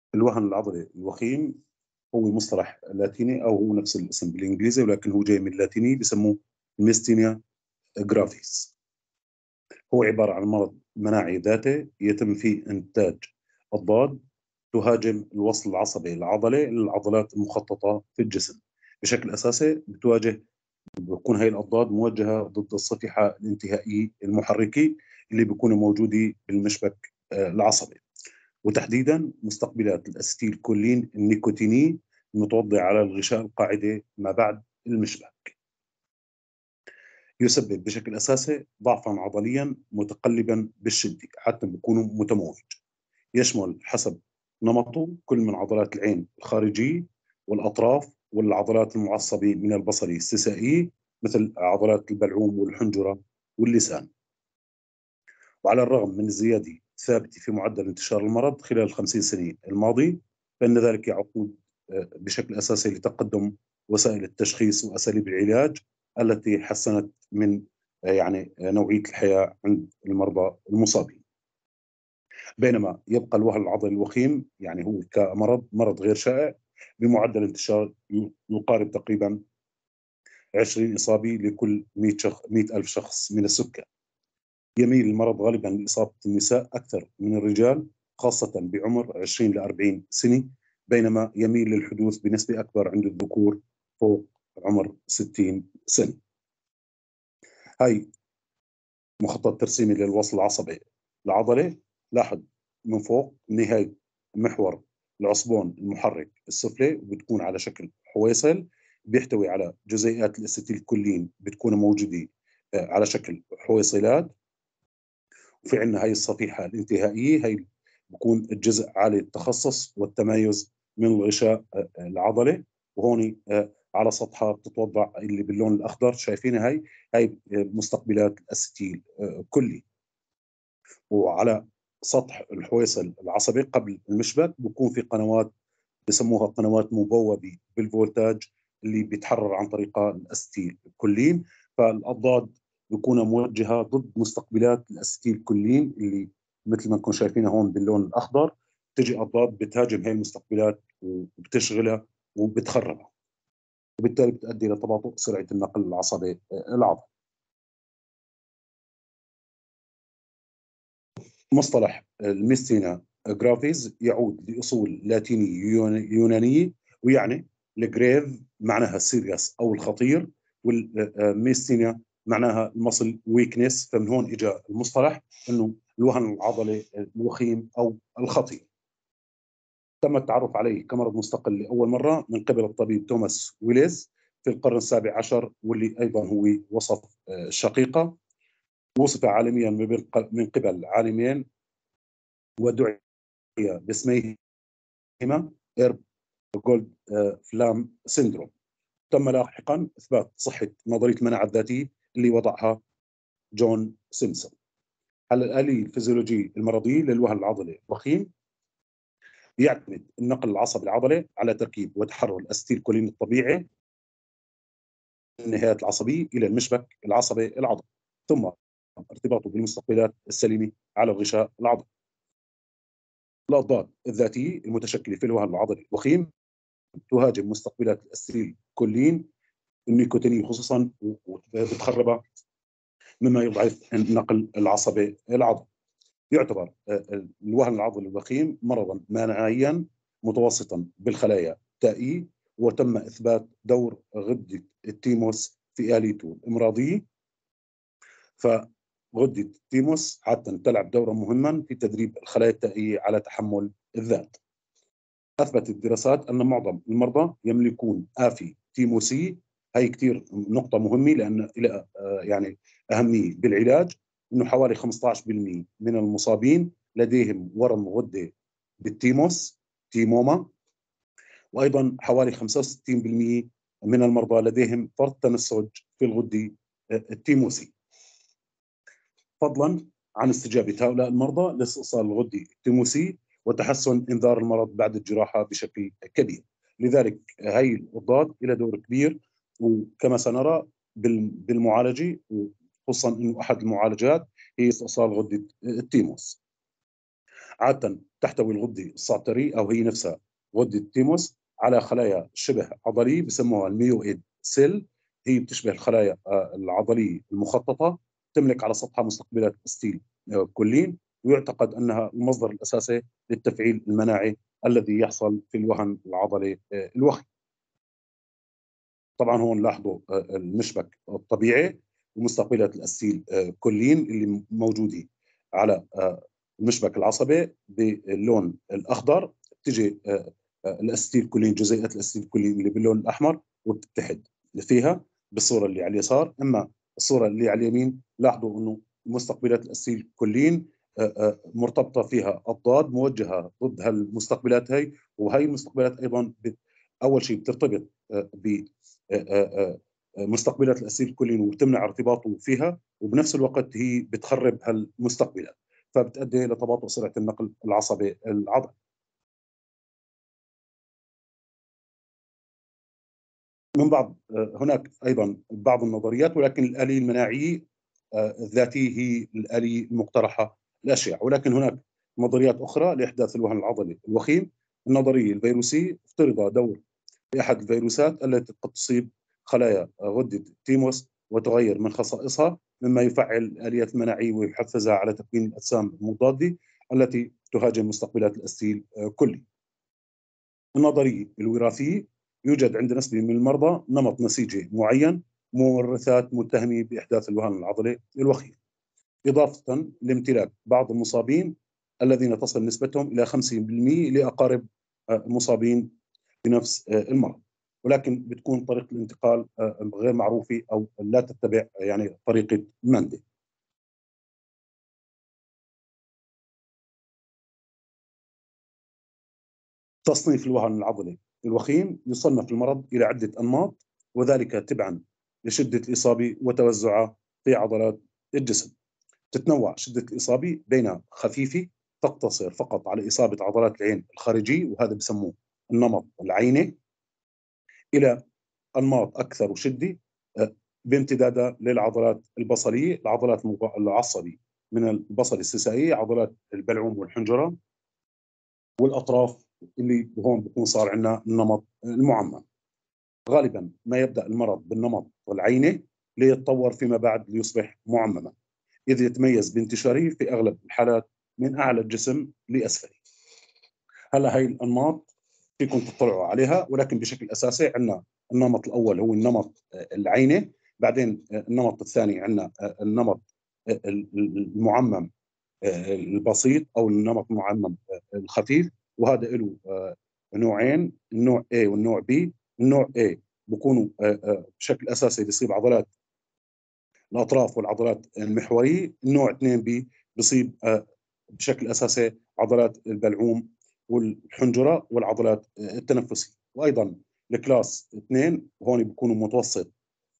الوهن العضلي الوخيم هو مصطلح لاتيني، أو هو نفس الاسم بالإنجليزي، ولكن هو جاي من اللاتيني، بسموه ميستينيا جرافيس. هو عبارة عن مرض مناعي ذاتي يتم فيه إنتاج أضداد تهاجم الوصل العصبي العضلي للعضلات المخططة في الجسم. بشكل أساسي بتكون هاي الأضداد موجهة ضد الصفيحة الانتهائي المحركي اللي بيكونوا موجودين بالمشبك العصبي، وتحديدا مستقبلات الأستيل كولين النيكوتيني المتوضع على الغشاء القاعدي ما بعد المشبك. يسبب بشكل أساسي ضعفا عضليا متقلبا بالشدة حتى بيكونوا متموج، يشمل حسب نمطه كل من عضلات العين الخارجية والأطراف والعضلات المعصبة من البصري السيسائي مثل عضلات البلعوم والحنجرة واللسان. وعلى الرغم من الزيادة الثابتة في معدل انتشار المرض خلال 50 سنة الماضية، فإن ذلك يعود بشكل أساسي لتقدم وسائل التشخيص وأساليب العلاج التي حسنت من نوعية الحياة عند المرضى المصابين. بينما يبقى الوهن العضلي الوخيم هو مرض غير شائع بمعدل انتشار يقارب تقريبا 20 إصابة لكل 100 ألف شخص من السكان. يميل المرض غالبا لإصابة النساء أكثر من الرجال، خاصة بعمر 20 ل 40 سنة، بينما يميل للحدوث بنسبة أكبر عند الذكور فوق عمر 60 سنة. هاي مخطط ترسيمي للوصل العصبي العضلي. لاحظ من فوق نهاية محور العصبون المحرك السفلي وبتكون على شكل حويصل، بيحتوي على جزيئات الأستيل كولين بتكون موجودة على شكل حويصلات. وفي عندنا هاي الصفيحة الانتهائية، هاي بكون الجزء عالي التخصص والتمايز من الغشاء العضلي، وهون على سطحها بتتوضع اللي باللون الأخضر شايفينها، هاي مستقبلات الأستيل كلي. وعلى سطح الحويصل العصبي قبل المشبك بكون في قنوات بسموها قنوات مبوبة بالفولتاج اللي بيتحرر عن طريقها الأستيل كلين. فالأضداد بيكون موجهة ضد مستقبلات الأستيل كلين اللي مثل ما نكون شايفينها هون باللون الأخضر. تجي أضداد بتهاجم هاي المستقبلات وبتشغلها وبتخربها، وبالتالي بتؤدي لتباطؤ سرعة النقل العصبي العضلي. مصطلح الميستينا جرافيز يعود لأصول لاتينية يونانية، ويعني الجريف معناها السيريس أو الخطير، والميستينا معناها المصل ويكنس، فمن هون إجا المصطلح أنه الوهن العضلي الوخيم أو الخطير. تم التعرف عليه كمرض مستقل لأول مرة من قبل الطبيب توماس ويليز في القرن السابع عشر، واللي أيضا هو وصف شقيقة وصف عالميا من قبل عالمين ودعي باسميهما إيرب جولد فلام سيندروم. تم لاحقا إثبات صحة نظرية المناعة الذاتية اللي وضعها جون سيمسون. على الآلية الفيزيولوجية المرضية للوهن العضلي الوخيم يعتمد النقل العصبي العضلي على تركيب وتحرر الأستيل كولين الطبيعي من النهايات العصبية إلى المشبك العصبي العضلي، ثم ارتباطه بالمستقبلات السليمة على الغشاء العضلي. الأضداد الذاتية المتشكلة في الوهن العضلي الوخيم تهاجم مستقبلات الأستيل كولين النيكوتينية خصوصا وبتخربها، مما يضعف النقل العصبي العضلي. يعتبر الوهن العضلي الوخيم مرضا مناعيا متوسطا بالخلايا التائية، وتم إثبات دور غدة التيموس في آليته الإمراضية. فغدة التيموس حتى تلعب دورا مهما في تدريب الخلايا التائية على تحمل الذات. أثبتت الدراسات أن معظم المرضى يملكون آفي تيموسي. هي كتير نقطة مهمة لأن لها أهمية بالعلاج، أنه حوالي 15% من المصابين لديهم ورم غدة بالتيموس تيموما، وأيضا حوالي 65% من المرضى لديهم فرط تنسج في الغدة التيموسي. فضلا عن استجابة هؤلاء المرضى لاستئصال الغدة التيموسي وتحسن إنذار المرض بعد الجراحة بشكل كبير. لذلك هي الأضداد إلى دور كبير، وكما سنرى بالمعالجة، خصوصا أنه أحد المعالجات هي استئصال غدة التيموس. عادة تحتوي الغدة الصعتري أو هي نفسها غدة تيموس على خلايا شبه عضلية بسموها الميويد سيل. هي بتشبه الخلايا العضلية المخططة، تملك على سطحها مستقبلات أستيل كولين، ويعتقد أنها المصدر الأساسي للتفعيل المناعي الذي يحصل في الوهن العضلي الوخي. طبعا هون لاحظوا المشبك الطبيعي ومستقبلات الأستيل كولين اللي موجودة على المشبك العصبي باللون الأخضر. بتجي الأستيل كولين، جزيئات الأستيل كولين اللي باللون الأحمر، وبتتحد فيها بالصورة اللي على اليسار. أما الصورة اللي على اليمين لاحظوا أنه مستقبلات الأستيل كولين مرتبطة فيها أضداد موجهة ضد هالمستقبلات هي. وهي المستقبلات أيضا أول شيء بترتبط بمستقبلات الأستيل كولين وبتمنع ارتباطه فيها، وبنفس الوقت هي بتخرب هالمستقبلات، فبتؤدي لتباطؤ سرعة النقل العصبي العضلي. من بعض هناك أيضا بعض النظريات، ولكن الآلية المناعية الذاتية هي الآلية المقترحة الأشيع. ولكن هناك نظريات أخرى لإحداث الوهن العضلي الوخيم. النظرية الفيروسية افترض دور لأحد الفيروسات التي قد تصيب خلايا غدة تيموس وتغير من خصائصها، مما يفعل الآليات المناعية ويحفزها على تكوين الأجسام المضادة التي تهاجم مستقبلات الأستيل كلي. النظرية الوراثية، يوجد عند نسبة من المرضى نمط نسيجي معين، مورثات متهمة بإحداث الوهن العضلي الوخيم، إضافة لامتلاك بعض المصابين الذين تصل نسبتهم إلى 50% لأقارب مصابين بنفس المرض، ولكن بتكون طريقة الانتقال غير معروفة أو لا تتبع يعني طريقة ماندي. تصنيف الوهن العضلي الوخيم، يصنف المرض إلى عدة أنماط، وذلك تبعا لشدة الإصابة وتوزعها في عضلات الجسم. تتنوع شدة الإصابة بين خفيفة تقتصر فقط على إصابة عضلات العين الخارجية، وهذا بسموه النمط العيني، إلى أنماط أكثر شدة بامتدادها للعضلات البصرية، العضلات العصبية من البصر السيسائية، عضلات البلعوم والحنجرة والأطراف، اللي هون بكون صار عندنا النمط المعمم. غالبا ما يبدأ المرض بالنمط العيني ليتطور فيما بعد ليصبح معمما، إذ يتميز بانتشاره في أغلب الحالات من أعلى الجسم لأسفل. هلا هاي الأنماط فيكم تطلعوا عليها، ولكن بشكل أساسي عندنا النمط الأول هو النمط العيني، بعدين النمط الثاني عندنا النمط المعمم البسيط أو النمط المعمم الخفيف، وهذا له نوعين، النوع A والنوع B. النوع A بكونوا بشكل أساسي بيصيب عضلات الأطراف والعضلات المحورية. النوع 2B بيصيب بشكل أساسي عضلات البلعوم والحنجرة والعضلات التنفسية. وأيضا الكلاس 2 هون بيكونوا متوسط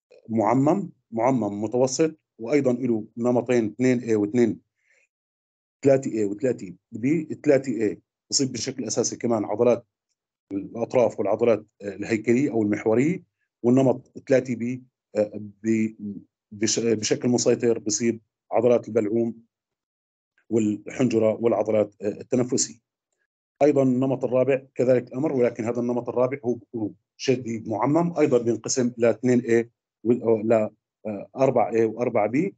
معمم متوسط، وأيضا له نمطين 2A و2 3A و3B. 3A بصيب بشكل أساسي كمان عضلات الأطراف والعضلات الهيكلية أو المحورية. والنمط 3B بشكل مسيطر بصيب عضلات البلعوم والحنجرة والعضلات التنفسية. أيضا النمط الرابع كذلك الأمر، ولكن هذا النمط الرابع هو بيكون شديد معمم، أيضا بينقسم ل 2A ل 4A و4B.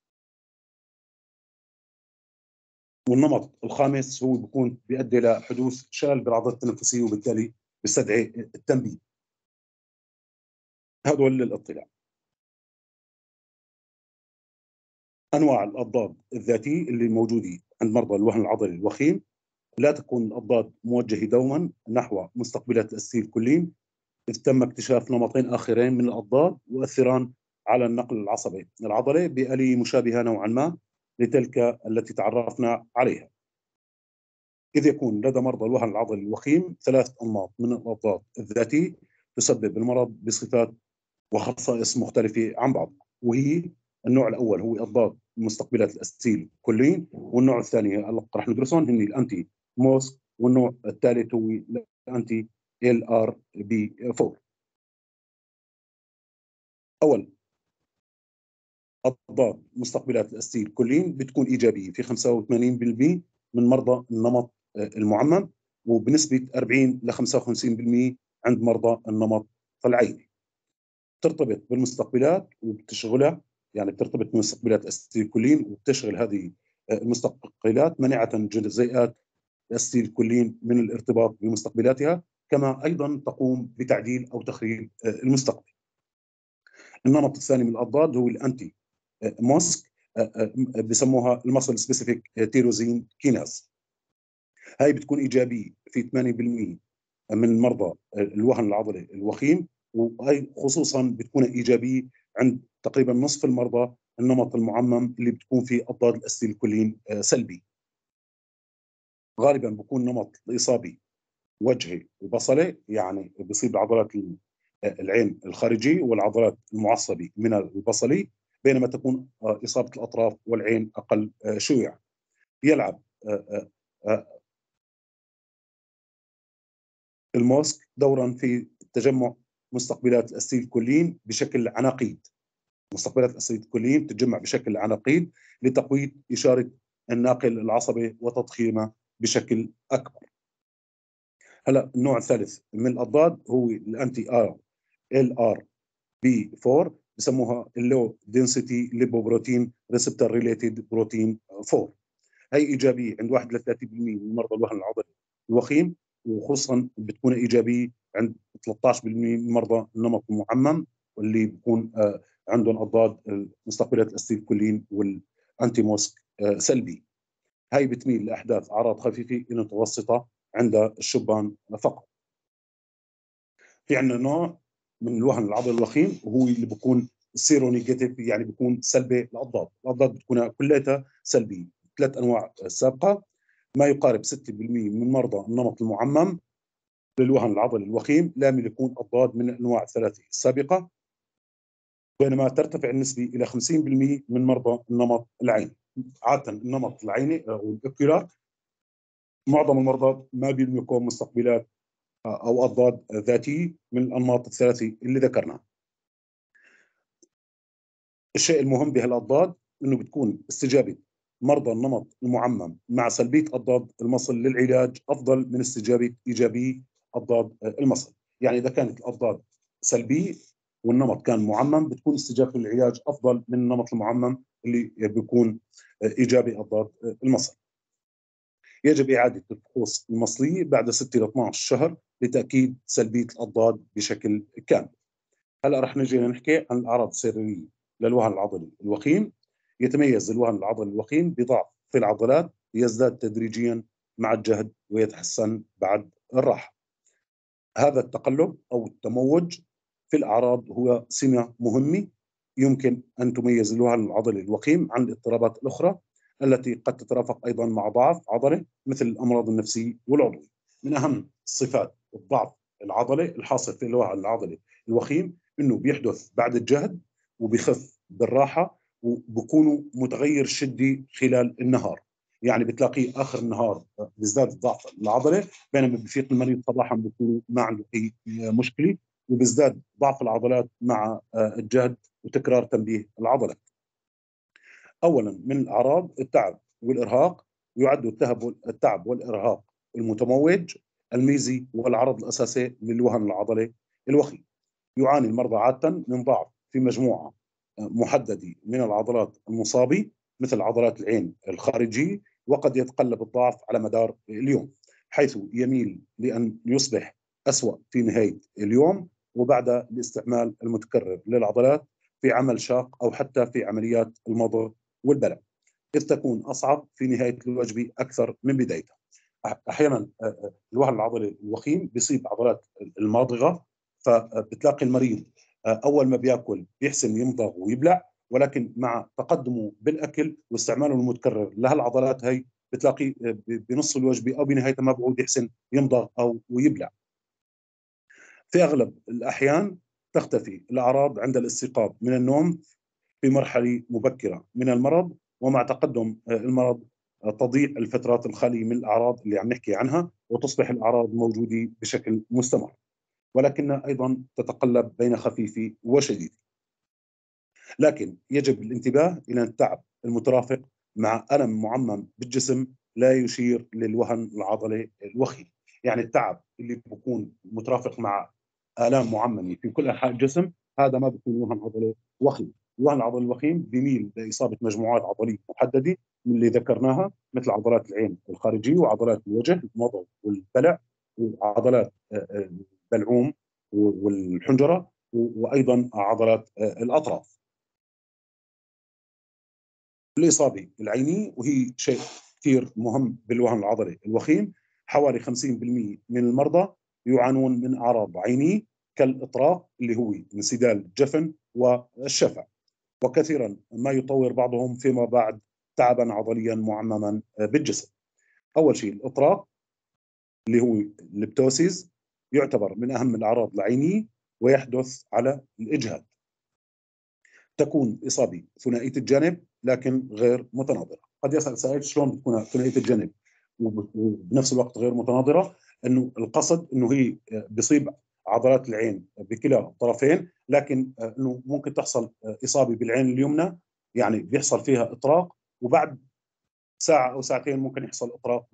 والنمط الخامس هو بيكون بيؤدي لحدوث شلل بالعضلات التنفسية، وبالتالي بيستدعي التنبيه. هذول للاطلاع. أنواع الأضداد الذاتية اللي موجودة عند مرضى الوهن العضلي الوخيم: لا تكون الأضداد موجهة دوما نحو مستقبلات الأستيل كلين، إذ تم اكتشاف نمطين آخرين من الأضداد يؤثران على النقل العصبي العضلي بآلية مشابهة نوعا ما لتلك التي تعرفنا عليها. إذ يكون لدى مرضى الوهن العضلي الوخيم 3 أنماط من الأضداد الذاتية تسبب المرض بصفات وخصائص مختلفة عن بعض، وهي النوع الأول هو أضداد مستقبلات الأستيل كلين، والنوع الثاني اللي رح ندرسهم هن الأنتي موس، والنوع الثالث هو الأنتي LRB4. أول أضداد مستقبلات الأستيل كلين بتكون إيجابية في 85% من مرضى النمط المعمم، وبنسبة 40 ل 55% عند مرضى النمط العيني. ترتبط بالمستقبلات وبتشغلها، يعني بترتبط بمستقبلات الأسيتيلكولين وبتشغل هذه المستقبلات منعة جزيئات الأسيتيلكولين من الارتباط بمستقبلاتها، كما أيضا تقوم بتعديل أو تخريب المستقبل. النمط الثاني من الأضداد هو الأنتي موسك، بسموها المسل سبيسيفيك تيروزين كيناز. هاي بتكون إيجابية في 80% من مرضى الوهن العضلي الوخيم، وهي خصوصا بتكون إيجابية عند تقريبا نصف المرضى النمط المعمم اللي بتكون فيه أضداد الأسيتيلكولين سلبي. غالبا بكون نمط الإصابي وجهي وبصلي، يعني بيصيب عضلات العين الخارجي والعضلات المعصبة من البصلي، بينما تكون إصابة الأطراف والعين أقل شيوعا. يلعب الموسك دورا في تجمع مستقبلات الأسيتيلكولين بشكل عناقيد. مستقبلات الأسيتيلكولين تتجمع بشكل عناقيد لتقويض إشارة الناقل العصبي وتضخيمه بشكل أكبر. هلا النوع الثالث من الأضداد هو الأنتي ار بي 4، بسموها اللو دنسيتي ليبوبروتين ريسبتور ريليتد بروتين 4. هي إيجابية عند 1 ل 30% من مرضى الوهن العضلي الوخيم، وخصوصا بتكون إيجابية عند 13% من مرضى النمط المعمم، واللي بيكون عندهم أضداد مستقبلات الأسيتيلكولين والأنتي موسك سلبي. هاي بتميل لأحداث أعراض خفيفة إلى متوسطة عند الشبان فقط. في عندنا نوع من الوهن العضلي الوخيم وهو اللي بيكون سيرو نيجاتيف، يعني بيكون سلبي. الأضداد بتكون كلها سلبية. 3 أنواع سابقة، ما يقارب 6% من مرضى النمط المعمم للوهن العضلي الوخيم لا يملكون أضداد من الأنواع الثلاثة السابقة، بينما ترتفع النسبة إلى 50% من مرضى النمط العيني. عادة النمط العيني أو الأوكيولار معظم المرضى ما بيملكوا مستقبلات أو أضداد ذاتية من الأنماط الثلاثة اللي ذكرناها. الشيء المهم بهالأضداد أنه بتكون استجابة مرضى النمط المعمم مع سلبية أضداد المصل للعلاج أفضل من استجابة إيجابية أضداد المصل. يعني إذا كانت الأضداد سلبية والنمط كان معمم، بتكون استجابة العلاج أفضل من النمط المعمم اللي بيكون إيجابي أضداد المصل. يجب إعادة الفحوص المصلية بعد 6 إلى 12 شهر لتأكيد سلبية الأضداد بشكل كامل. هلا رح نجي نحكي عن الأعراض السريرية للوهن العضلي الوخيم. يتميز الوهن العضلي الوخيم بضعف في العضلات يزداد تدريجيا مع الجهد ويتحسن بعد الراحة. هذا التقلب أو التموج في الأعراض هو سمة مهمة يمكن أن تميز الوهن العضلي الوخيم عن الاضطرابات الأخرى التي قد تترافق أيضا مع ضعف عضلي مثل الأمراض النفسية والعضوية. من أهم صفات الضعف العضلي الحاصل في الوهن العضلي الوخيم انه بيحدث بعد الجهد وبيخف بالراحه وبكونوا متغير شدي خلال النهار. يعني بتلاقيه اخر النهار بيزداد الضعف العضلي، بينما بفيق المريض صباحا بيكون ما عنده اي مشكله، وبيزداد ضعف العضلات مع الجهد وتكرار تنبيه العضلات. اولا من الاعراض التعب والارهاق. يعد التعب والارهاق المتموج الميزي والعرض الاساسي للوهن العضلي الوخيم. يعاني المرضى عادة من ضعف في مجموعة محددة من العضلات المصابة مثل عضلات العين الخارجية، وقد يتقلب الضعف على مدار اليوم، حيث يميل لأن يصبح أسوأ في نهاية اليوم وبعد الاستعمال المتكرر للعضلات في عمل شاق أو حتى في عمليات المضغ والبلع، إذ تكون أصعب في نهاية الوجبة أكثر من بدايتها. أحيانا الوهن العضلي الوخيم بيصيب عضلات الماضغة، فبتلاقي المريض اول ما بياكل بيحسن يمضغ ويبلع، ولكن مع تقدمه بالاكل واستعماله المتكرر لهالعضلات هي بتلاقي بنص الوجبه او بنهايتها ما بعود يحسن يمضغ او ويبلع. في اغلب الاحيان تختفي الاعراض عند الاستيقاظ من النوم في مرحله مبكره من المرض، ومع تقدم المرض تضيع الفترات الخاليه من الاعراض اللي عم نحكي عنها وتصبح الاعراض موجوده بشكل مستمر، ولكنها أيضا تتقلب بين خفيف وشديد. لكن يجب الانتباه إلى التعب المترافق مع ألم معمم بالجسم لا يشير للوهن العضلي الوخيم. يعني التعب اللي بيكون مترافق مع آلام معممة في كل أنحاء الجسم، هذا ما بيكون وهن عضلي وخيم. الوهن العضلي الوخيم بيميل لإصابة مجموعات عضلية محددة من اللي ذكرناها، مثل عضلات العين الخارجية وعضلات الوجه المضغ والبلع وعضلات البلعوم والحنجرة، وأيضا عضلات الأطراف. الإصابة العينية وهي شيء كثير مهم بالوهن العضلي الوخيم، حوالي 50% من المرضى يعانون من أعراض عينية كالإطراق اللي هو انسدال الجفن والشفع، وكثيرا ما يطور بعضهم فيما بعد تعبا عضليا معمما بالجسم. أول شيء الإطراق اللي هو البتوسيس يعتبر من أهم الأعراض العينية ويحدث على الإجهاد. تكون إصابة ثنائية الجانب لكن غير متناظرة. قد يسأل سائل شلون بتكون ثنائية الجانب وبنفس الوقت غير متناظرة؟ انه القصد انه هي بيصيب عضلات العين بكلا الطرفين، لكن انه ممكن تحصل اصابه بالعين اليمنى، يعني بيحصل فيها اطراق، وبعد ساعه او ساعتين ممكن يحصل اطراق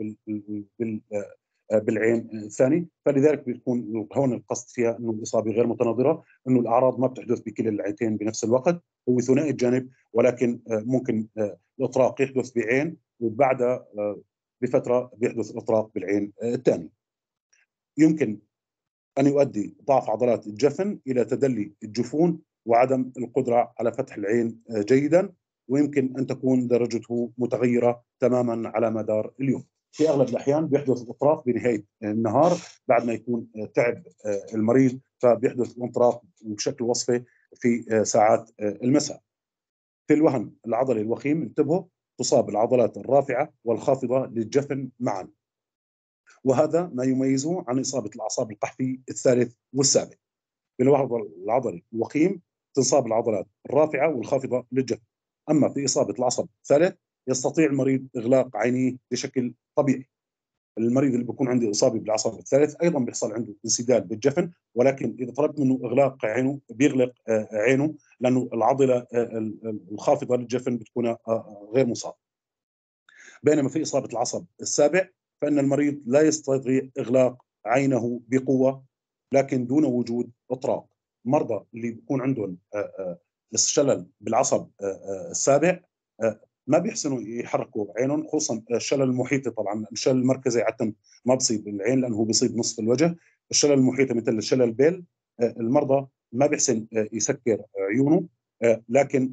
بالعين الثاني. فلذلك بيكون هون القصد فيها انه الاصابه غير متناظره، انه الاعراض ما بتحدث بكلا العينتين بنفس الوقت، هو ثنائي الجانب، ولكن ممكن الاطراق يحدث بعين وبعدها بفتره بيحدث الاطراق بالعين الثاني. يمكن ان يؤدي ضعف عضلات الجفن الى تدلي الجفون وعدم القدره على فتح العين جيدا، ويمكن ان تكون درجته متغيره تماما على مدار اليوم. في اغلب الاحيان بيحدث الاطراق بنهايه النهار بعد ما يكون تعب المريض، فبيحدث الانطراق بشكل وصفي في ساعات المساء. في الوهن العضلي الوخيم انتبهوا، تصاب العضلات الرافعه والخافضه للجفن معا، وهذا ما يميزه عن إصابة الأعصاب القحفي الثالث والسابع. بالوهن العضلي الوخيم تنصاب العضلات الرافعة والخافضة للجفن، أما في إصابة العصب الثالث يستطيع المريض إغلاق عينيه بشكل طبيعي. المريض اللي بيكون عنده إصابة بالعصب الثالث أيضا بيحصل عنده انسداد بالجفن، ولكن إذا طلبت منه إغلاق عينه بيغلق عينه، لأنه العضلة الخافضة للجفن بتكون غير مصابة. بينما في إصابة العصب السابع فإن المريض لا يستطيع إغلاق عينه بقوة لكن دون وجود إطراق. مرضى اللي بيكون عندهم الشلل بالعصب السابع ما بيحسنوا يحركوا عينهم، خصوصا الشلل المحيطي. طبعا الشلل المركزي عادة ما بصيب العين لأنه بيصيب نصف الوجه. الشلل المحيطي مثل الشلل البيل المرضى ما بيحسن يسكر عيونه، لكن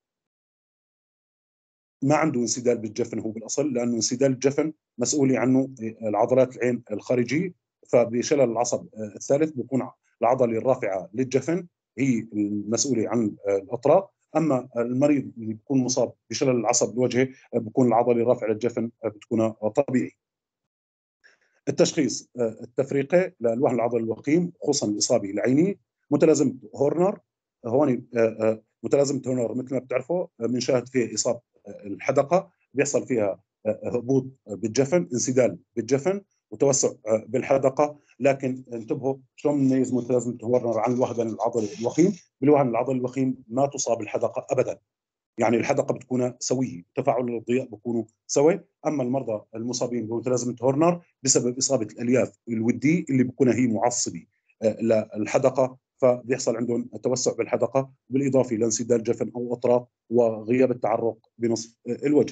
ما عنده انسدال بالجفن هو بالاصل، لانه انسدال الجفن مسؤولي عنه العضلات العين الخارجيه. فبشلل العصب الثالث بيكون العضله الرافعه للجفن هي المسؤوله عن الاطراق، اما المريض اللي بيكون مصاب بشلل العصب الوجهي بيكون العضله الرافعه للجفن بتكون طبيعي. التشخيص التفريقي للوهن العضلي الوخيم خصوصا الاصابه العينيه، متلازمه هورنر. هون متلازمه هورنر مثل ما بتعرفوا بنشاهد فيه اصابه الحدقه، بيحصل فيها هبوط بالجفن، انسدال بالجفن وتوسع بالحدقه. لكن انتبهوا شلون نميز متلازمه هورنر عن الوهن العضلي الوخيم؟ بالوهن العضلي الوخيم ما تصاب الحدقه ابدا، يعني الحدقه بتكون سويه، تفاعل الضياء بيكونوا سوي. اما المرضى المصابين بمتلازمه هورنر بسبب اصابه الالياف الوديه اللي بتكون هي معصبه للحدقه، فبيحصل عندهم توسع بالحدقه بالاضافه لانسداد جفن او اطراف وغياب التعرق بنصف الوجه.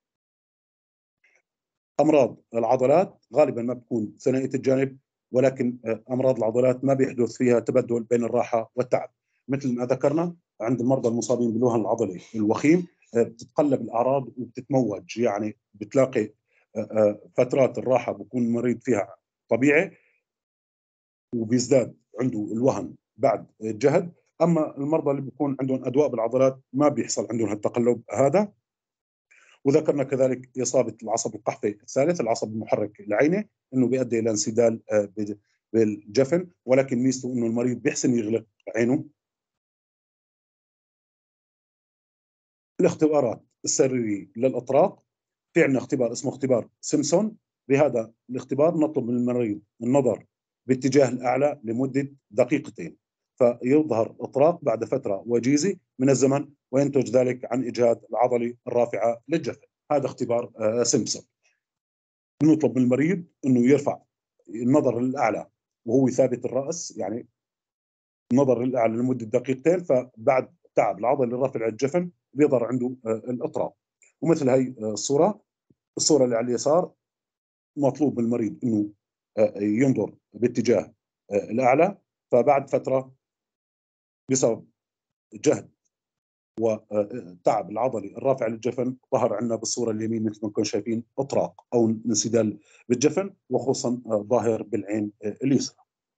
امراض العضلات غالبا ما بتكون ثنائيه الجانب، ولكن امراض العضلات ما بيحدث فيها تبدل بين الراحه والتعب. مثل ما ذكرنا عند المرضى المصابين بالوهن العضلي الوخيم بتتقلب الاعراض وبتتموج، يعني بتلاقي فترات الراحه بكون المريض فيها طبيعي وبيزداد عنده الوهن بعد الجهد. اما المرضى اللي بيكون عندهم ادواء بالعضلات ما بيحصل عندهم التقلب هذا. وذكرنا كذلك إصابة العصب القحفي الثالث العصب المحرك العيني أنه بيؤدي إلى انسدال بالجفن، ولكن ميزته أنه المريض بيحسن يغلق عينه. الاختبارات السريرية للأطراق، في عندنا اختبار اسمه اختبار سيمسون. بهذا الاختبار نطلب من المريض النظر باتجاه الأعلى لمدة دقيقتين، فيظهر الأطراق بعد فترة وجيزة من الزمن، وينتج ذلك عن إجهاد العضلة الرافعة للجفن. هذا اختبار سيمسون. بنطلب من المريض انه يرفع النظر للاعلى وهو ثابت الراس، يعني النظر للاعلى لمده دقيقتين، فبعد تعب العضله لرفع الجفن بيظهر عنده الاطراف. ومثل هي الصوره اللي على اليسار، مطلوب من المريض انه ينظر باتجاه الاعلى، فبعد فتره بسبب جهد وتعب العضلي الرافع للجفن ظهر عندنا بالصوره اليمين مثل ما نكون شايفين اطراق او انسدال بالجفن، وخصوصا ظاهر بالعين اليسرى.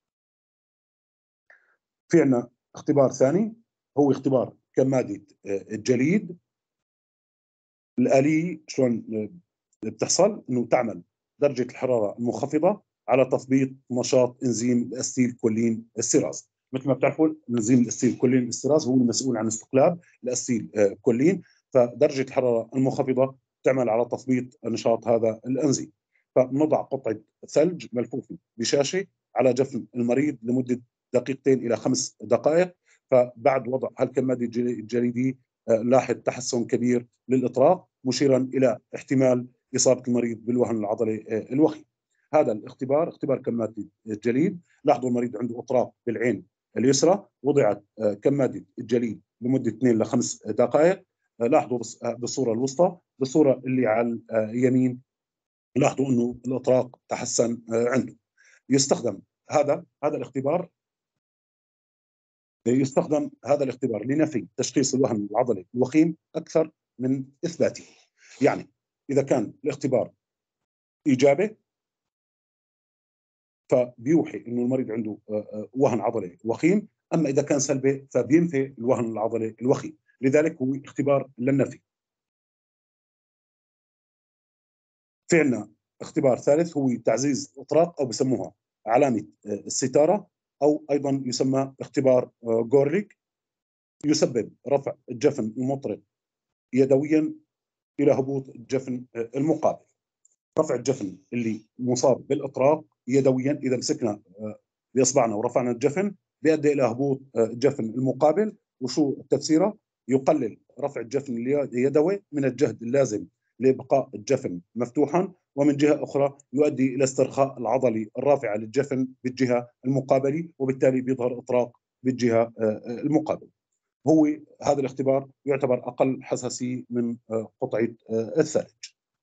في عندنا اختبار ثاني هو اختبار كمادة الجليد. الآلية شلون بتحصل؟ انه تعمل درجة الحرارة المنخفضة على تثبيط نشاط انزيم الاستيل كولين استيراز. مثل ما بتعرفوا انزيم الاستيل كولين استيراز هو المسؤول عن استقلاب الاستيل كولين، فدرجة الحرارة المنخفضة تعمل على تثبيط نشاط هذا الانزيم. فنضع قطعة ثلج ملفوفة بشاشة على جفن المريض لمدة دقيقتين إلى 5 دقائق، فبعد وضع هالكمادة الجليدية لاحظ تحسن كبير للإطراق، مشيرا إلى احتمال إصابة المريض بالوهن العضلي الوخيم. هذا الاختبار اختبار كمادة الجليد. لاحظوا المريض عنده إطراق بالعين اليسرى، وضعت كمادة الجليد لمدة 2 إلى 5 دقائق. لاحظوا بالصورة الوسطى، بالصورة اللي على اليمين لاحظوا انه الاطراق تحسن عنده. يستخدم هذا الاختبار لنفي تشخيص الوهن العضلي الوخيم اكثر من اثباته. يعني اذا كان الاختبار ايجابي فبيوحي انه المريض عنده وهن عضلي وخيم، اما اذا كان سلبي فبينفي الوهن العضلي الوخيم. لذلك هو اختبار للنفي. في عندنا اختبار ثالث هو تعزيز الاطراق، او بسموها علامه الستاره، او ايضا يسمى اختبار غورليك. يسبب رفع الجفن المطرق يدويا الى هبوط الجفن المقابل. رفع الجفن اللي مصاب بالاطراق يدويا، اذا مسكنا باصبعنا ورفعنا الجفن بيؤدي الى هبوط الجفن المقابل. وشو تفسيره؟ يقلل رفع الجفن اليدوي من الجهد اللازم لابقاء الجفن مفتوحا، ومن جهه اخرى يؤدي الى استرخاء العضلي الرافعه للجفن بالجهه المقابله، وبالتالي بيظهر اطراق بالجهه المقابله. هو هذا الاختبار يعتبر اقل حساسيه من قطعه الثلج.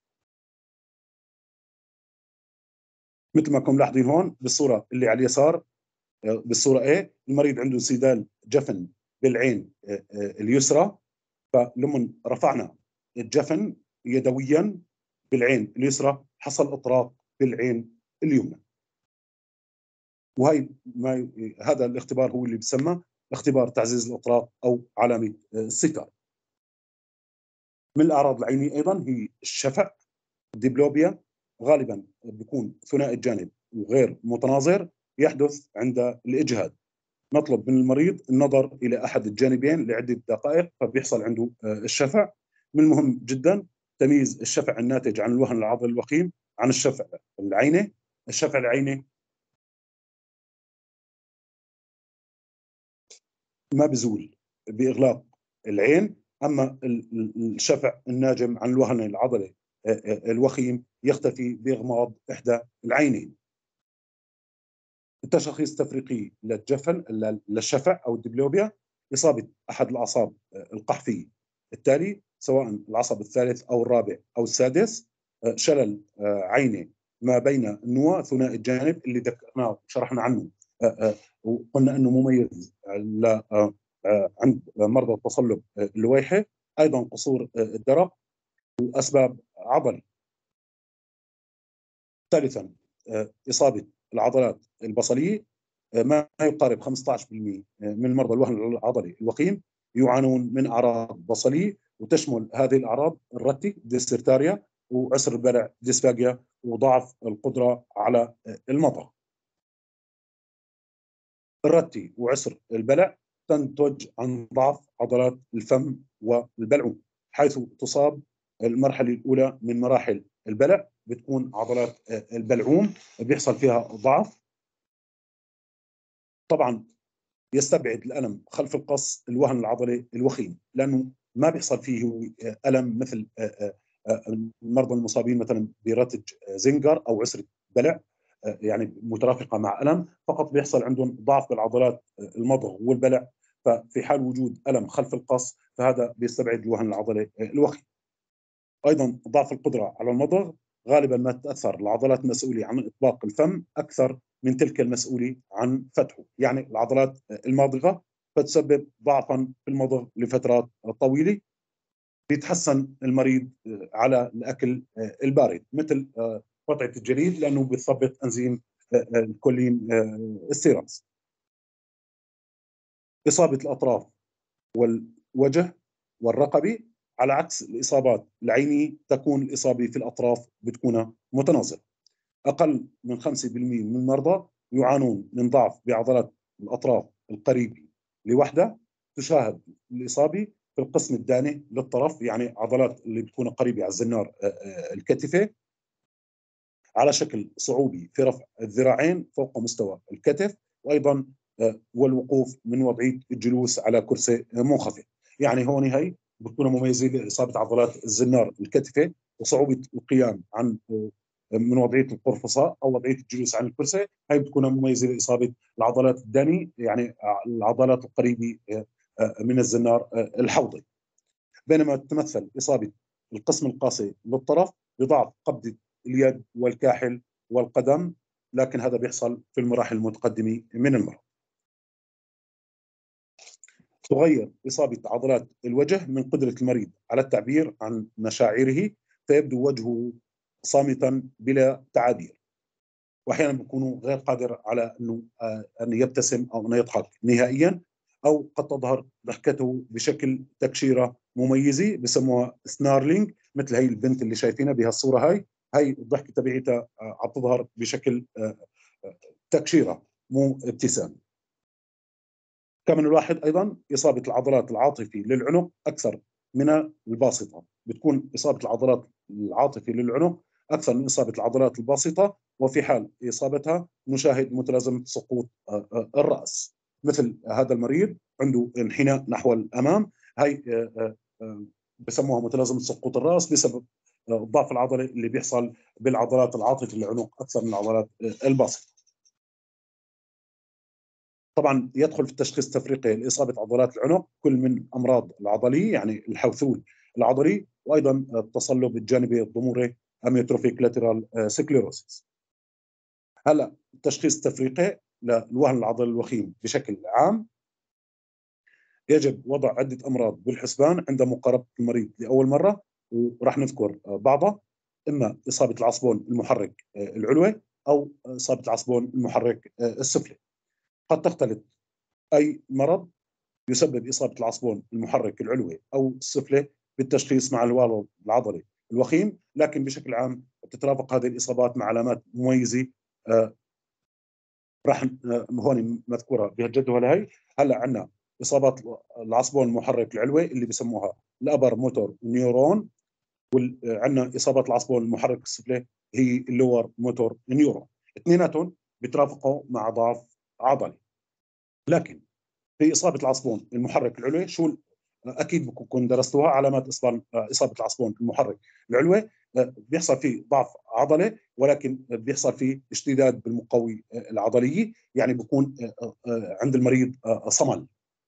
مثل ما كم لاحظين هون بالصوره اللي على اليسار، بالصوره A المريض عنده انسدال جفن بالعين اليسرى، فلما رفعنا الجفن يدويا بالعين اليسرى حصل اطراق بالعين اليمنى. وهي هذا الاختبار هو اللي بسمى اختبار تعزيز الاطراق او علامه الستار. من الاعراض العينيه ايضا هي الشفع، الديبلوبيا، غالبا بيكون ثنائي الجانب وغير متناظر، يحدث عند الاجهاد. نطلب من المريض النظر الى احد الجانبين لعده دقائق فبيحصل عنده الشفع. من المهم جدا تمييز الشفع الناتج عن الوهن العضلي الوخيم عن الشفع العيني. الشفع العيني ما بزول باغلاق العين، اما الشفع الناجم عن الوهن العضلي الوخيم يختفي باغماض احدى العينين. التشخيص التفريقي للجفن للشفع او الدبلوبيا: اصابه احد الاعصاب القحفيه التالي، سواء العصب الثالث او الرابع او السادس، شلل عيني ما بين النوى ثنائي الجانب اللي ذكرناه وشرحنا عنه وقلنا انه مميز عند مرضى التصلب اللويحي، ايضا قصور الدرق واسباب عضلي. ثالثا اصابه العضلات البصريه، ما يقارب 15% من مرضى الوهن العضلي الوخيم يعانون من اعراض بصريه، وتشمل هذه الاعراض الرتي ديسرتاريا، وعسر البلع ديسفاجيا، وضعف القدره على المضغ. الرتي وعسر البلع تنتج عن ضعف عضلات الفم والبلعوم، حيث تصاب المرحله الاولى من مراحل البلع بتكون عضلات البلعوم بيحصل فيها ضعف. طبعا يستبعد الالم خلف القص الوهن العضلي الوخيم، لانه ما بيحصل فيه الم مثل المرضى المصابين مثلا برتج زنجر او عسره بلع يعني مترافقه مع الم، فقط بيحصل عندهم ضعف بالعضلات المضغ والبلع. ففي حال وجود الم خلف القص فهذا بيستبعد الوهن العضلي الوخيم. ايضا ضعف القدره على المضغ، غالبا ما تتاثر العضلات المسؤوله عن اطباق الفم اكثر من تلك المسؤوله عن فتحه، يعني العضلات الماضغه، فتسبب ضعفا في المضغ لفترات طويله. بيتحسن المريض على الاكل البارد مثل قطعه الجليد لانه بيثبط انزيم الكولين استيرانز. اصابه الاطراف والوجه والرقبه، على عكس الاصابات العينيه تكون الاصابه في الاطراف بتكون متناظره. اقل من 5% من المرضى يعانون من ضعف بعضلات الاطراف القريبه لوحده. تشاهد الاصابه في القسم الداني للطرف، يعني عضلات اللي بتكون قريبه على الزنار الكتفه، على شكل صعوبه في رفع الذراعين فوق مستوى الكتف، وايضا والوقوف من وضعيه الجلوس على كرسي منخفض. يعني هون هي بتكون مميزه لاصابه عضلات الزنار الكتفه، وصعوبه القيام عن من وضعيه القرفصاء او وضعيه الجلوس على الكرسي، هي بتكون مميزه لاصابه العضلات الداني، يعني العضلات القريبه من الزنار الحوضي. بينما تتمثل اصابه القسم القاصي للطرف بضعف قبضه اليد والكاحل والقدم، لكن هذا بيحصل في المراحل المتقدمه من المرض. تغير إصابة عضلات الوجه من قدرة المريض على التعبير عن مشاعره، فيبدو وجهه صامتا بلا تعابير، واحيانا بيكون غير قادر على انه ان يبتسم او انه يضحك نهائيا، او قد تظهر ضحكته بشكل تكشيره مميزه بسموها سنارلينج، مثل هي البنت اللي شايفينها بهالصوره. هاي الضحكه تبعيتها عم تظهر بشكل تكشيره مو ابتسام. كما نلاحظ ايضا اصابه العضلات العاطفه للعنق اكثر من الباسطه، بتكون اصابه العضلات العاطفه للعنق اكثر من اصابه العضلات الباسطه، وفي حال اصابتها نشاهد متلازمه سقوط الراس. مثل هذا المريض عنده انحناء نحو الامام، هي بسموها متلازمه سقوط الراس بسبب الضعف العضلي اللي بيحصل بالعضلات العاطفه للعنق اكثر من العضلات الباسطه. طبعا يدخل في التشخيص التفريقي لإصابة عضلات العنق كل من أمراض العضلية، يعني الحوثون العضلي، وأيضا التصلب الجانبي الضموري أميوتروفيك لاترال سكليروسيس. هلا التشخيص التفريقي للوهن العضلي الوخيم بشكل عام، يجب وضع عدة أمراض بالحسبان عند مقاربة المريض لأول مرة، وراح نذكر بعضها. إما إصابة العصبون المحرك العلوي أو إصابة العصبون المحرك السفلي. قد تختلف أي مرض يسبب إصابة العصبون المحرك العلوي أو السفلي بالتشخيص مع الوالد العضلي الوخيم، لكن بشكل عام تترافق هذه الإصابات مع علامات مميزة راح هون مذكورة بهالجدول. هي هلا عندنا إصابات العصبون المحرك العلوي اللي بسموها الأبر موتور نيورون، وعندنا إصابات العصبون المحرك السفلي هي اللور موتور نيورون. اثنيناتهم بيترافقوا مع ضعف عضلي. لكن في اصابه العصبون المحرك العلوي، شو اكيد بكون درستوها علامات اصابه العصبون المحرك العلوي، بيحصل فيه ضعف عضلي، ولكن بيحصل فيه اشتداد بالمقوي العضليه، يعني بكون عند المريض صمل.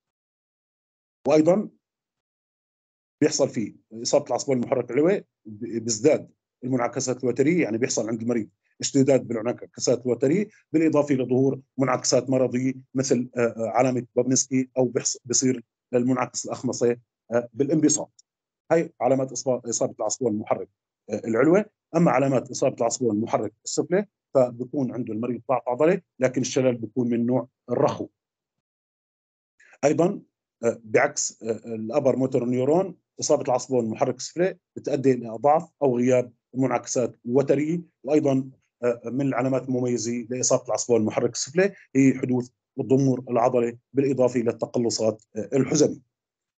وايضا بيحصل فيه اصابه العصبون المحرك العلوي بيزداد المنعكسات الوتريه، يعني بيحصل عند المريض اشتداد بالانعكاسات الوتريه، بالاضافه لظهور منعكسات مرضيه مثل علامه بابنسكي، او بيصير المنعكس الاخمصي بالانبساط. هي علامات اصابه العصبون المحرك العلوي. اما علامات اصابه العصبون المحرك السفلي فبكون عنده المريض ضعف عضلي، لكن الشلل بيكون من نوع الرخو. ايضا بعكس الابر موتور نيورون، اصابه العصبون المحرك السفلي بتؤدي الى ضعف او غياب المنعكسات الوتريه. وايضا من العلامات المميزه لاصابه العصبون المحرك السفلي هي حدوث الضمور العضلي بالاضافه الى التقلصات الحزميه.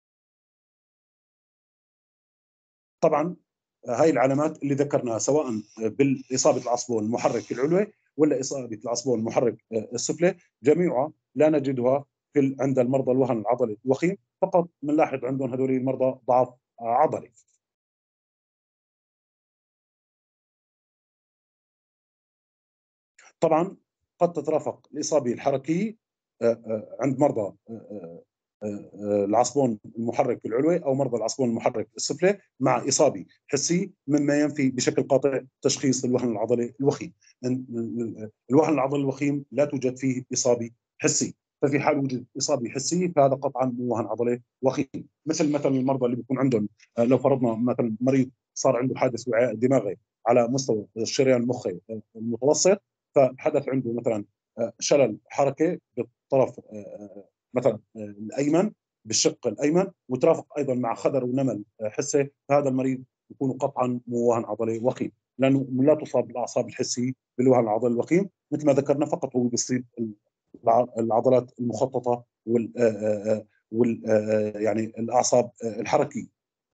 طبعا هاي العلامات اللي ذكرناها سواء بالاصابه العصبون المحرك العلوي ولا اصابه العصبون المحرك السفلي، جميعها لا نجدها عند المرضى الوهن العضلي الوخيم، فقط بنلاحظ عندهم هذول المرضى ضعف عضلي. طبعا قد تترافق الإصابة الحركية عند مرضى العصبون المحرك العلوي أو مرضى العصبون المحرك السفلي مع إصابة حسية، مما ينفي بشكل قاطع تشخيص الوهن العضلي الوخيم. الوهن العضلي الوخيم لا توجد فيه إصابة حسية، ففي حال وجود إصابة حسية فهذا قطعا مو وهن عضلي وخيم. مثلا المرضى اللي بيكون عندهم لو فرضنا مثلا مريض صار عنده حادث وعاء دماغي على مستوى الشريان المخي المتوسط، فحدث عنده مثلا شلل حركه بالطرف مثلا الايمن بالشق الايمن، وترافق ايضا مع خدر ونمل حسي، فهذا المريض يكون قطعا موهن عضلي وخيم، لانه لا تصاب بالاعصاب الحسيه بالوهن العضلي الوخيم. مثل ما ذكرنا فقط هو بيصيب العضلات المخططه وال يعني الاعصاب الحركيه.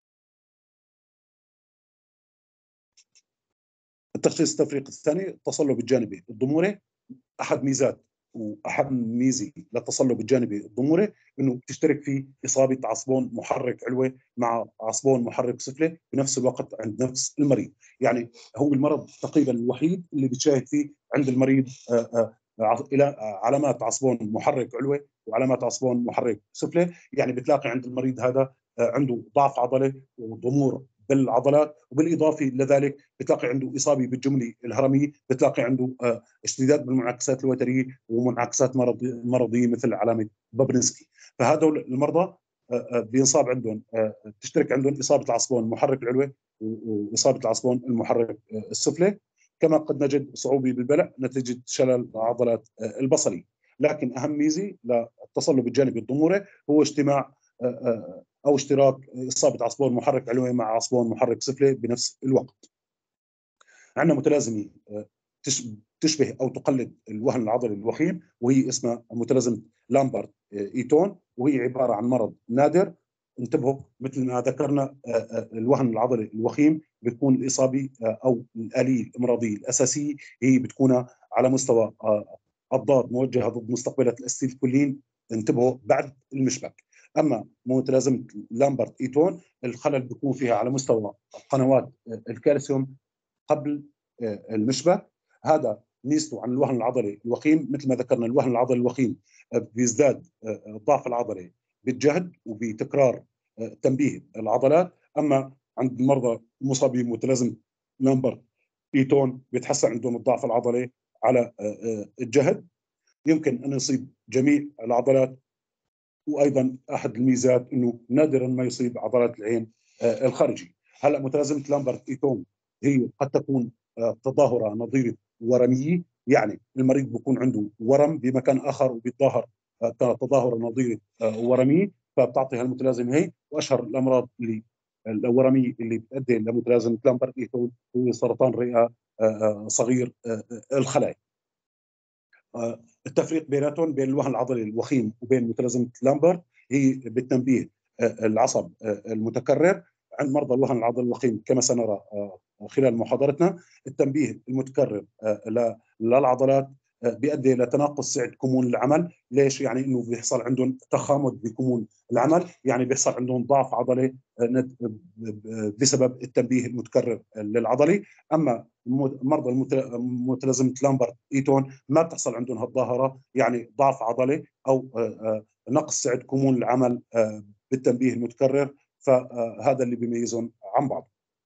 التشخيص التفريقي الثاني التصلب الجانبي الضموري. احد ميزات واهم ميزه للتصلب الجانبي الضموري انه بتشترك فيه اصابه عصبون محرك علوي مع عصبون محرك سفلي بنفس الوقت عند نفس المريض. يعني هو المرض تقريبا الوحيد اللي بتشاهد فيه عند المريض الى علامات عصبون محرك علوي وعلامات عصبون محرك سفلي. يعني بتلاقي عند المريض هذا عنده ضعف عضلي وضمور بالعضلات، وبالاضافه لذلك بتلاقي عنده اصابه بالجمله الهرميه، بتلاقي عنده اشتداد بالمنعكسات الوتريه ومنعكسات مرضيه مثل علامه بابرنسكي. فهذول المرضى بينصاب عندهم تشترك عندهم اصابه العصبون المحرك العلوي واصابه العصبون المحرك السفلي. كما قد نجد صعوبه بالبلع نتيجه شلل عضلات البصري. لكن اهم ميزه للتصلب الجانبي الضموري هو اجتماع او اشتراك اصابه عصبون محرك علوي مع عصبون محرك سفلي بنفس الوقت. عندنا متلازمه تشبه او تقلد الوهن العضلي الوخيم، وهي اسمها متلازمه لامبرت ايتون، وهي عباره عن مرض نادر. انتبهوا مثل ما ذكرنا الوهن العضلي الوخيم بتكون الاصابه او الاليه الامراضيه الاساسيه هي بتكون على مستوى الضاد موجهه ضد مستقبلات الاستيلكولين، انتبهوا، بعد المشبك. اما متلازمه لامبرت ايتون الخلل بيكون فيها على مستوى قنوات الكالسيوم قبل المشبك. هذا ميزته عن الوهن العضلي الوخيم، مثل ما ذكرنا الوهن العضلي الوخيم بيزداد الضعف العضلي بالجهد وبتكرار تنبيه العضلات. اما عند المرضى المصابين بمتلازمه لامبرت ايتون بيتحسن عندهم الضعف العضلي على الجهد، يمكن ان يصيب جميع العضلات. وايضا احد الميزات انه نادرا ما يصيب عضلات العين الخارجي. هلا متلازمه لامبرت ايتون هي قد تكون تظاهره نظيره ورميه، يعني المريض بيكون عنده ورم بمكان اخر وبيتظاهر كتظاهره نظيره ورميه، فبتعطي هالمتلازمه هي. واشهر الامراض اللي الورميه اللي بتؤدي لمتلازمه لامبرت ايتون هو سرطان رئه صغير الخلايا. التفريق بيناتهم بين الوهن العضلي الوخيم وبين متلازمه لامبرت هي بالتنبيه العصب المتكرر. عند مرضى الوهن العضلي الوخيم كما سنرى خلال محاضرتنا التنبيه المتكرر للعضلات بيؤدي الى تناقص سعه كمون العمل. ليش؟ يعني انه بيحصل عندهم تخامد بكمون العمل، يعني بيحصل عندهم ضعف عضلي بسبب التنبيه المتكرر للعضلي. اما مرضى متلازمه لامبرت ايتون ما بتحصل عندهم هالظاهره، يعني ضعف عضلي او نقص سعه كمون العمل بالتنبيه المتكرر، فهذا اللي بيميزهم عن بعض.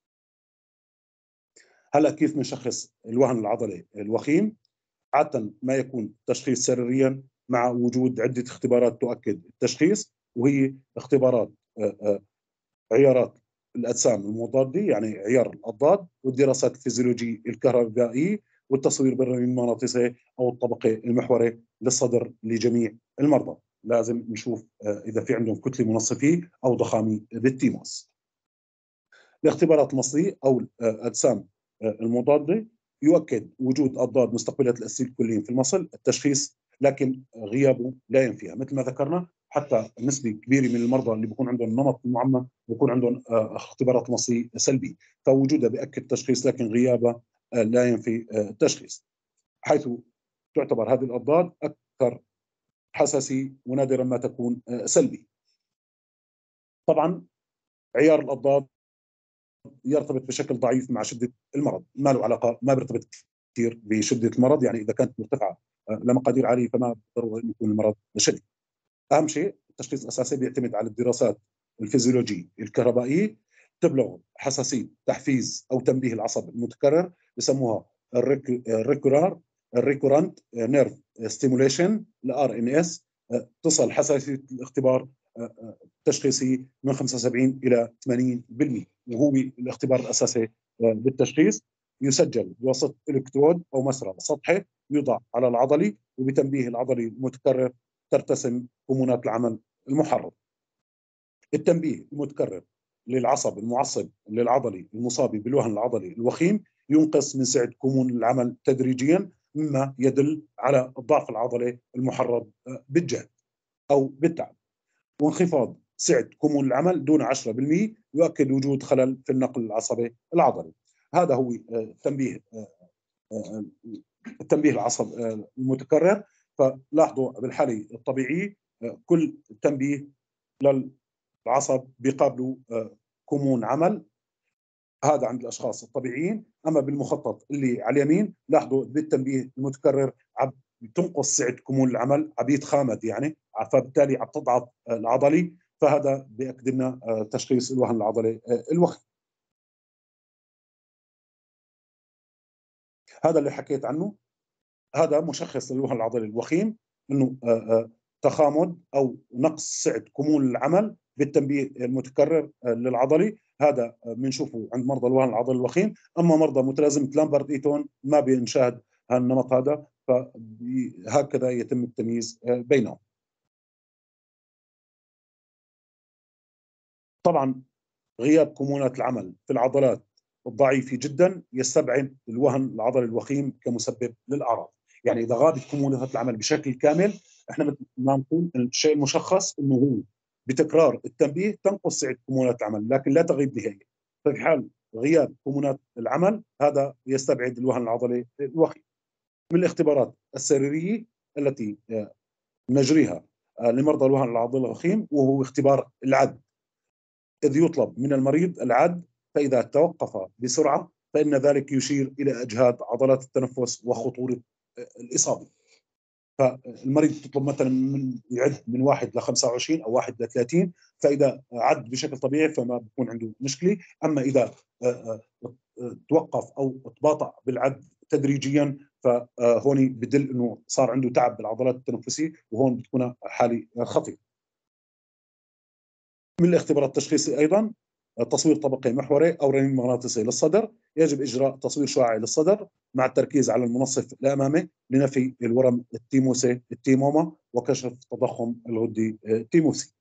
هلا كيف بنشخص الوهن العضلي الوخيم؟ عادة ما يكون تشخيص سريريا مع وجود عدة اختبارات تؤكد التشخيص، وهي اختبارات عيارات الأجسام المضادة يعني عيار الأضداد، والدراسات الفيزيولوجية الكهربائية، والتصوير بالرنين المغناطيسي أو الطبقي المحوري للصدر لجميع المرضى. لازم نشوف إذا في عندهم كتلة منصفية أو ضخامة بالتيموس. الاختبارات المصلية أو الأجسام المضادة يؤكد وجود أضداد مستقبلة الأسيتيلكولين في المصل التشخيص، لكن غيابه لا ينفيها. مثل ما ذكرنا حتى نسبة كبيرة من المرضى اللي بيكون عندهم نمط معمم بيكون عندهم اختبارات مصلية سلبية، فوجودها بيأكد التشخيص لكن غيابها لا ينفي التشخيص، حيث تعتبر هذه الأضداد أكثر حساسية ونادرا ما تكون سلبي. طبعا عيار الأضداد يرتبط بشكل ضعيف مع شدة المرض، ما له علاقة، ما بيرتبط كثير بشده المرض، يعني اذا كانت مرتفعه لمقادير عاليه فما ضروري انه يكون المرض شديد. اهم شيء التشخيص الاساسي بيعتمد على الدراسات الفيزيولوجيه الكهربائيه، تبلغ حساسيه تحفيز او تنبيه العصب المتكرر، بسموها الريكورانت نيرف ستيموليشن الار ان اس. تصل حساسيه الاختبار التشخيصي من 75 الى 80%، وهو الاختبار الاساسي بالتشخيص. يسجل بواسطه الكترود او مسرى سطحي يوضع على العضلي، وبتنبيه العضلي المتكرر ترتسم هرمونات العمل المحرض. التنبيه المتكرر للعصب المعصب للعضلي المصاب بالوهن العضلي الوخيم ينقص من سعة كمون العمل تدريجيا، مما يدل على الضعف العضلي المحرض بالجهد أو بالتعب. وانخفاض سعة كمون العمل دون 10% يؤكد وجود خلل في النقل العصبي العضلي. هذا هو التنبيه العصب المتكرر. فلاحظوا بالحالة الطبيعية كل تنبيه للعصب بيقابلوا كمون عمل، هذا عند الاشخاص الطبيعيين. اما بالمخطط اللي على اليمين لاحظوا بالتنبيه المتكرر عم تنقص سعه كمون العمل، عم يتخامد يعني، فبالتالي عم تضعف العضلي، فهذا بيأكد لنا تشخيص الوهن العضلي الوخيم. هذا اللي حكيت عنه، هذا مشخص للوهن العضلي الوخيم، انه تخامد او نقص سعه كمون العمل بالتنبيه المتكرر للعضلي. هذا بنشوفه عند مرضى الوهن العضلي الوخيم. اما مرضى متلازمه لامبرت ايتون ما بنشاهد هالنمط هذا، فهكذا يتم التمييز بينهم. طبعا غياب كمونات العمل في العضلات الضعيفة جدا يستبعد الوهن العضلي الوخيم كمسبب للأعراض. يعني إذا غابت كمونات العمل بشكل كامل، احنا بدنا نقول الشيء المشخص انه هو بتكرار التنبيه تنقص سعة كمونات العمل لكن لا تغيب نهائيا. ففي حال غياب كمونات العمل هذا يستبعد الوهن العضلي الوخيم. من الاختبارات السريرية التي نجريها لمرضى الوهن العضلي الوخيم وهو اختبار العد، إذ يطلب من المريض العد، فإذا توقف بسرعة فإن ذلك يشير إلى إجهاد عضلات التنفس وخطورة الإصابة. فالمريض تطلب مثلا من يعد من 1 ل 25 أو 1 ل 30، فإذا عد بشكل طبيعي فما بيكون عنده مشكلة. أما إذا توقف أو تباطأ بالعد تدريجيا فهون بدل أنه صار عنده تعب بالعضلات التنفسية، وهون بتكون حالة خطيرة. من الاختبارات التشخيصي أيضا تصوير طبقي محوري أو رنين مغناطيسي للصدر. يجب إجراء تصوير شعاعي للصدر مع التركيز على المنصف الأمامي لنفي الورم التيموسي التيموما وكشف تضخم الغدي التيموسي.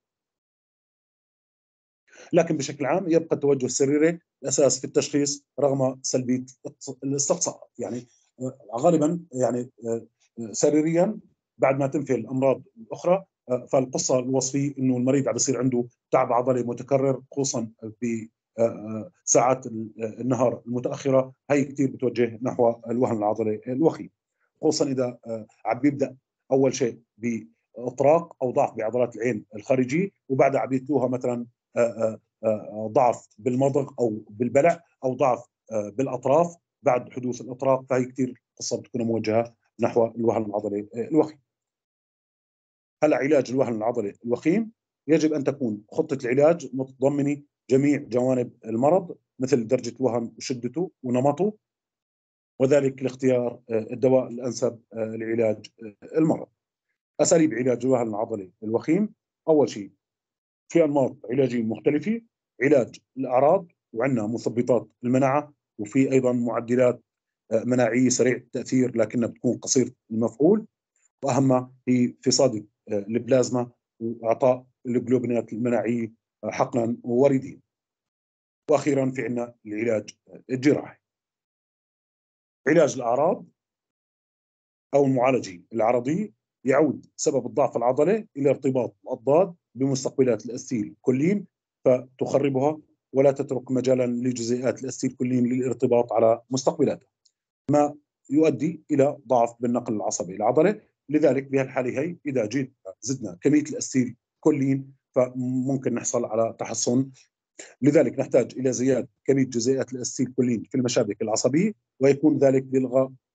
لكن بشكل عام يبقى التوجه السريري الأساس في التشخيص رغم سلبية الاستقصاء. يعني غالبا يعني سريريا بعد ما تنفي الأمراض الأخرى، فالقصة الوصفية أنه المريض عم بيصير عنده تعب عضلي متكرر خصوصا بساعات النهار المتأخرة، هي كثير بتوجه نحو الوهن العضلي الوخيم، خصوصا إذا عم بيبدأ أول شيء بإطراق أو ضعف بعضلات العين الخارجية، وبعدها عم بيتلوها مثلا ضعف بالمضغ أو بالبلع أو ضعف بالأطراف بعد حدوث الإطراق، فهي كثير قصة بتكون موجهة نحو الوهن العضلي الوخيم. هلا علاج الوهن العضلي الوخيم يجب أن تكون خطة العلاج متضمنة جميع جوانب المرض مثل درجة الوهن وشدته ونمطه، وذلك لاختيار الدواء الأنسب لعلاج المرض. أساليب علاج الوهن العضلي الوخيم: أول شيء في أنماط علاجية مختلفة، علاج الأعراض، وعندنا مثبطات المناعة، وفي أيضا معدلات مناعية سريعة التأثير لكنها بتكون قصيرة المفعول، وأهمها هي فصاد البلازما وإعطاء الجلوبينات المناعية حقنا وورديا. وأخيرا في عندنا العلاج الجراحي. علاج الأعراض أو المعالجة العرضية يعود سبب الضعف العضلي إلى ارتباط الأضداد بمستقبلات الأستيل كلين فتخربها ولا تترك مجالا لجزيئات الأستيل كلين للارتباط على مستقبلاتها، ما يؤدي إلى ضعف بالنقل العصبي العضلي. لذلك بهالحالة هي إذا زدنا كمية الأستيل كلين فممكن نحصل على تحسن. لذلك نحتاج إلى زيادة كمية جزيئات الأستيل كلين في المشابك العصبية، ويكون ذلك بإلغاء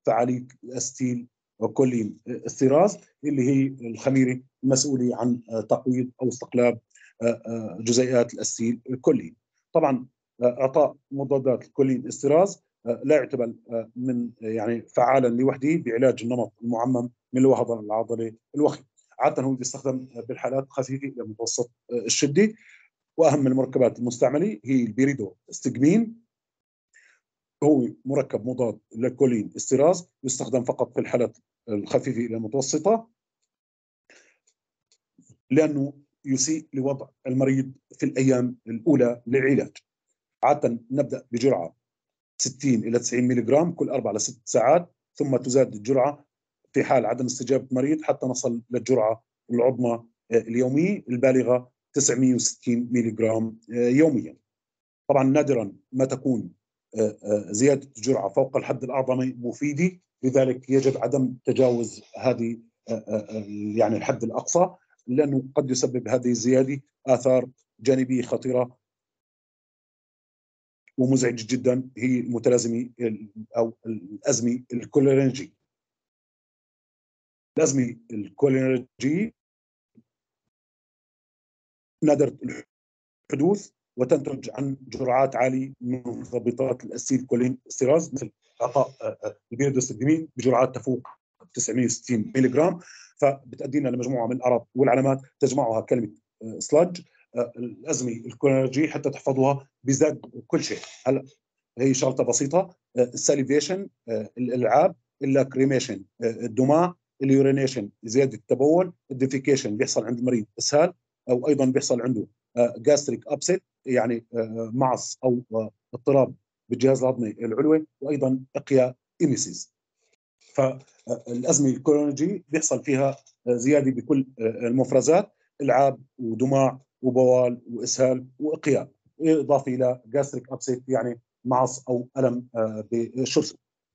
فعاليه الاسيتيل كولين استيراز اللي هي الخميره المسؤوله عن تقويض او استقلاب جزيئات الاسيتيل كولين. طبعا اعطاء مضادات الكولين استيراز لا يعتبر من يعني فعالا لوحده بعلاج النمط المعمم من الوهضه العضلي الوخيم. عاده هو يستخدم بالحالات الخفيفه الى متوسط الشده، واهم المركبات المستعمله هي البيريدو استجمين، هو مركب مضاد للكولين استيراز، يستخدم فقط في الحالات الخفيفه الى المتوسطه لانه يسيء لوضع المريض في الايام الاولى للعلاج. عاده نبدا بجرعه 60 الى 90 ملغ كل 4 ل 6 ساعات، ثم تزاد الجرعه في حال عدم استجابه المريض حتى نصل للجرعه العظمى اليوميه البالغه 960 ملغ يوميا. طبعا نادرا ما تكون زياده الجرعه فوق الحد الاعظمي مفيده، لذلك يجب عدم تجاوز هذه يعني الحد الاقصى، لانه قد يسبب هذه الزياده اثار جانبيه خطيره ومزعجه جدا، هي المتلازمه او الازمه الكولينرجيه. الازمه الكولينرجيه نادره الحدوث وتنتج عن جرعات عاليه من مثبطات الاسيل كولين استيراز، مثل اعطاء البيريدوستجمين بجرعات تفوق 960 ملغ، فبتؤدينا لمجموعه من الاعراض والعلامات تجمعها كلمه سلاج. الازمه الكولينرجيه حتى تحفظوها بيزداد كل شيء. هلا هي شرطه بسيطه: الساليفيشن، الالعاب، اللاكريميشن الدماع، اليورينيشن زياده التبول، الديفيكيشن بيحصل عند المريض اسهال، او ايضا بيحصل عنده جاستريك ابسيت يعني معص او اضطراب بالجهاز الهضمي العلوي، وايضا اقياء ايميسيس. فالازمه الكولونجي بيحصل فيها زياده بكل المفرزات: العاب ودماع وبوال واسهال واقياء، اضافه الى جاستريك ابسيت يعني معص او الم بالشرسم.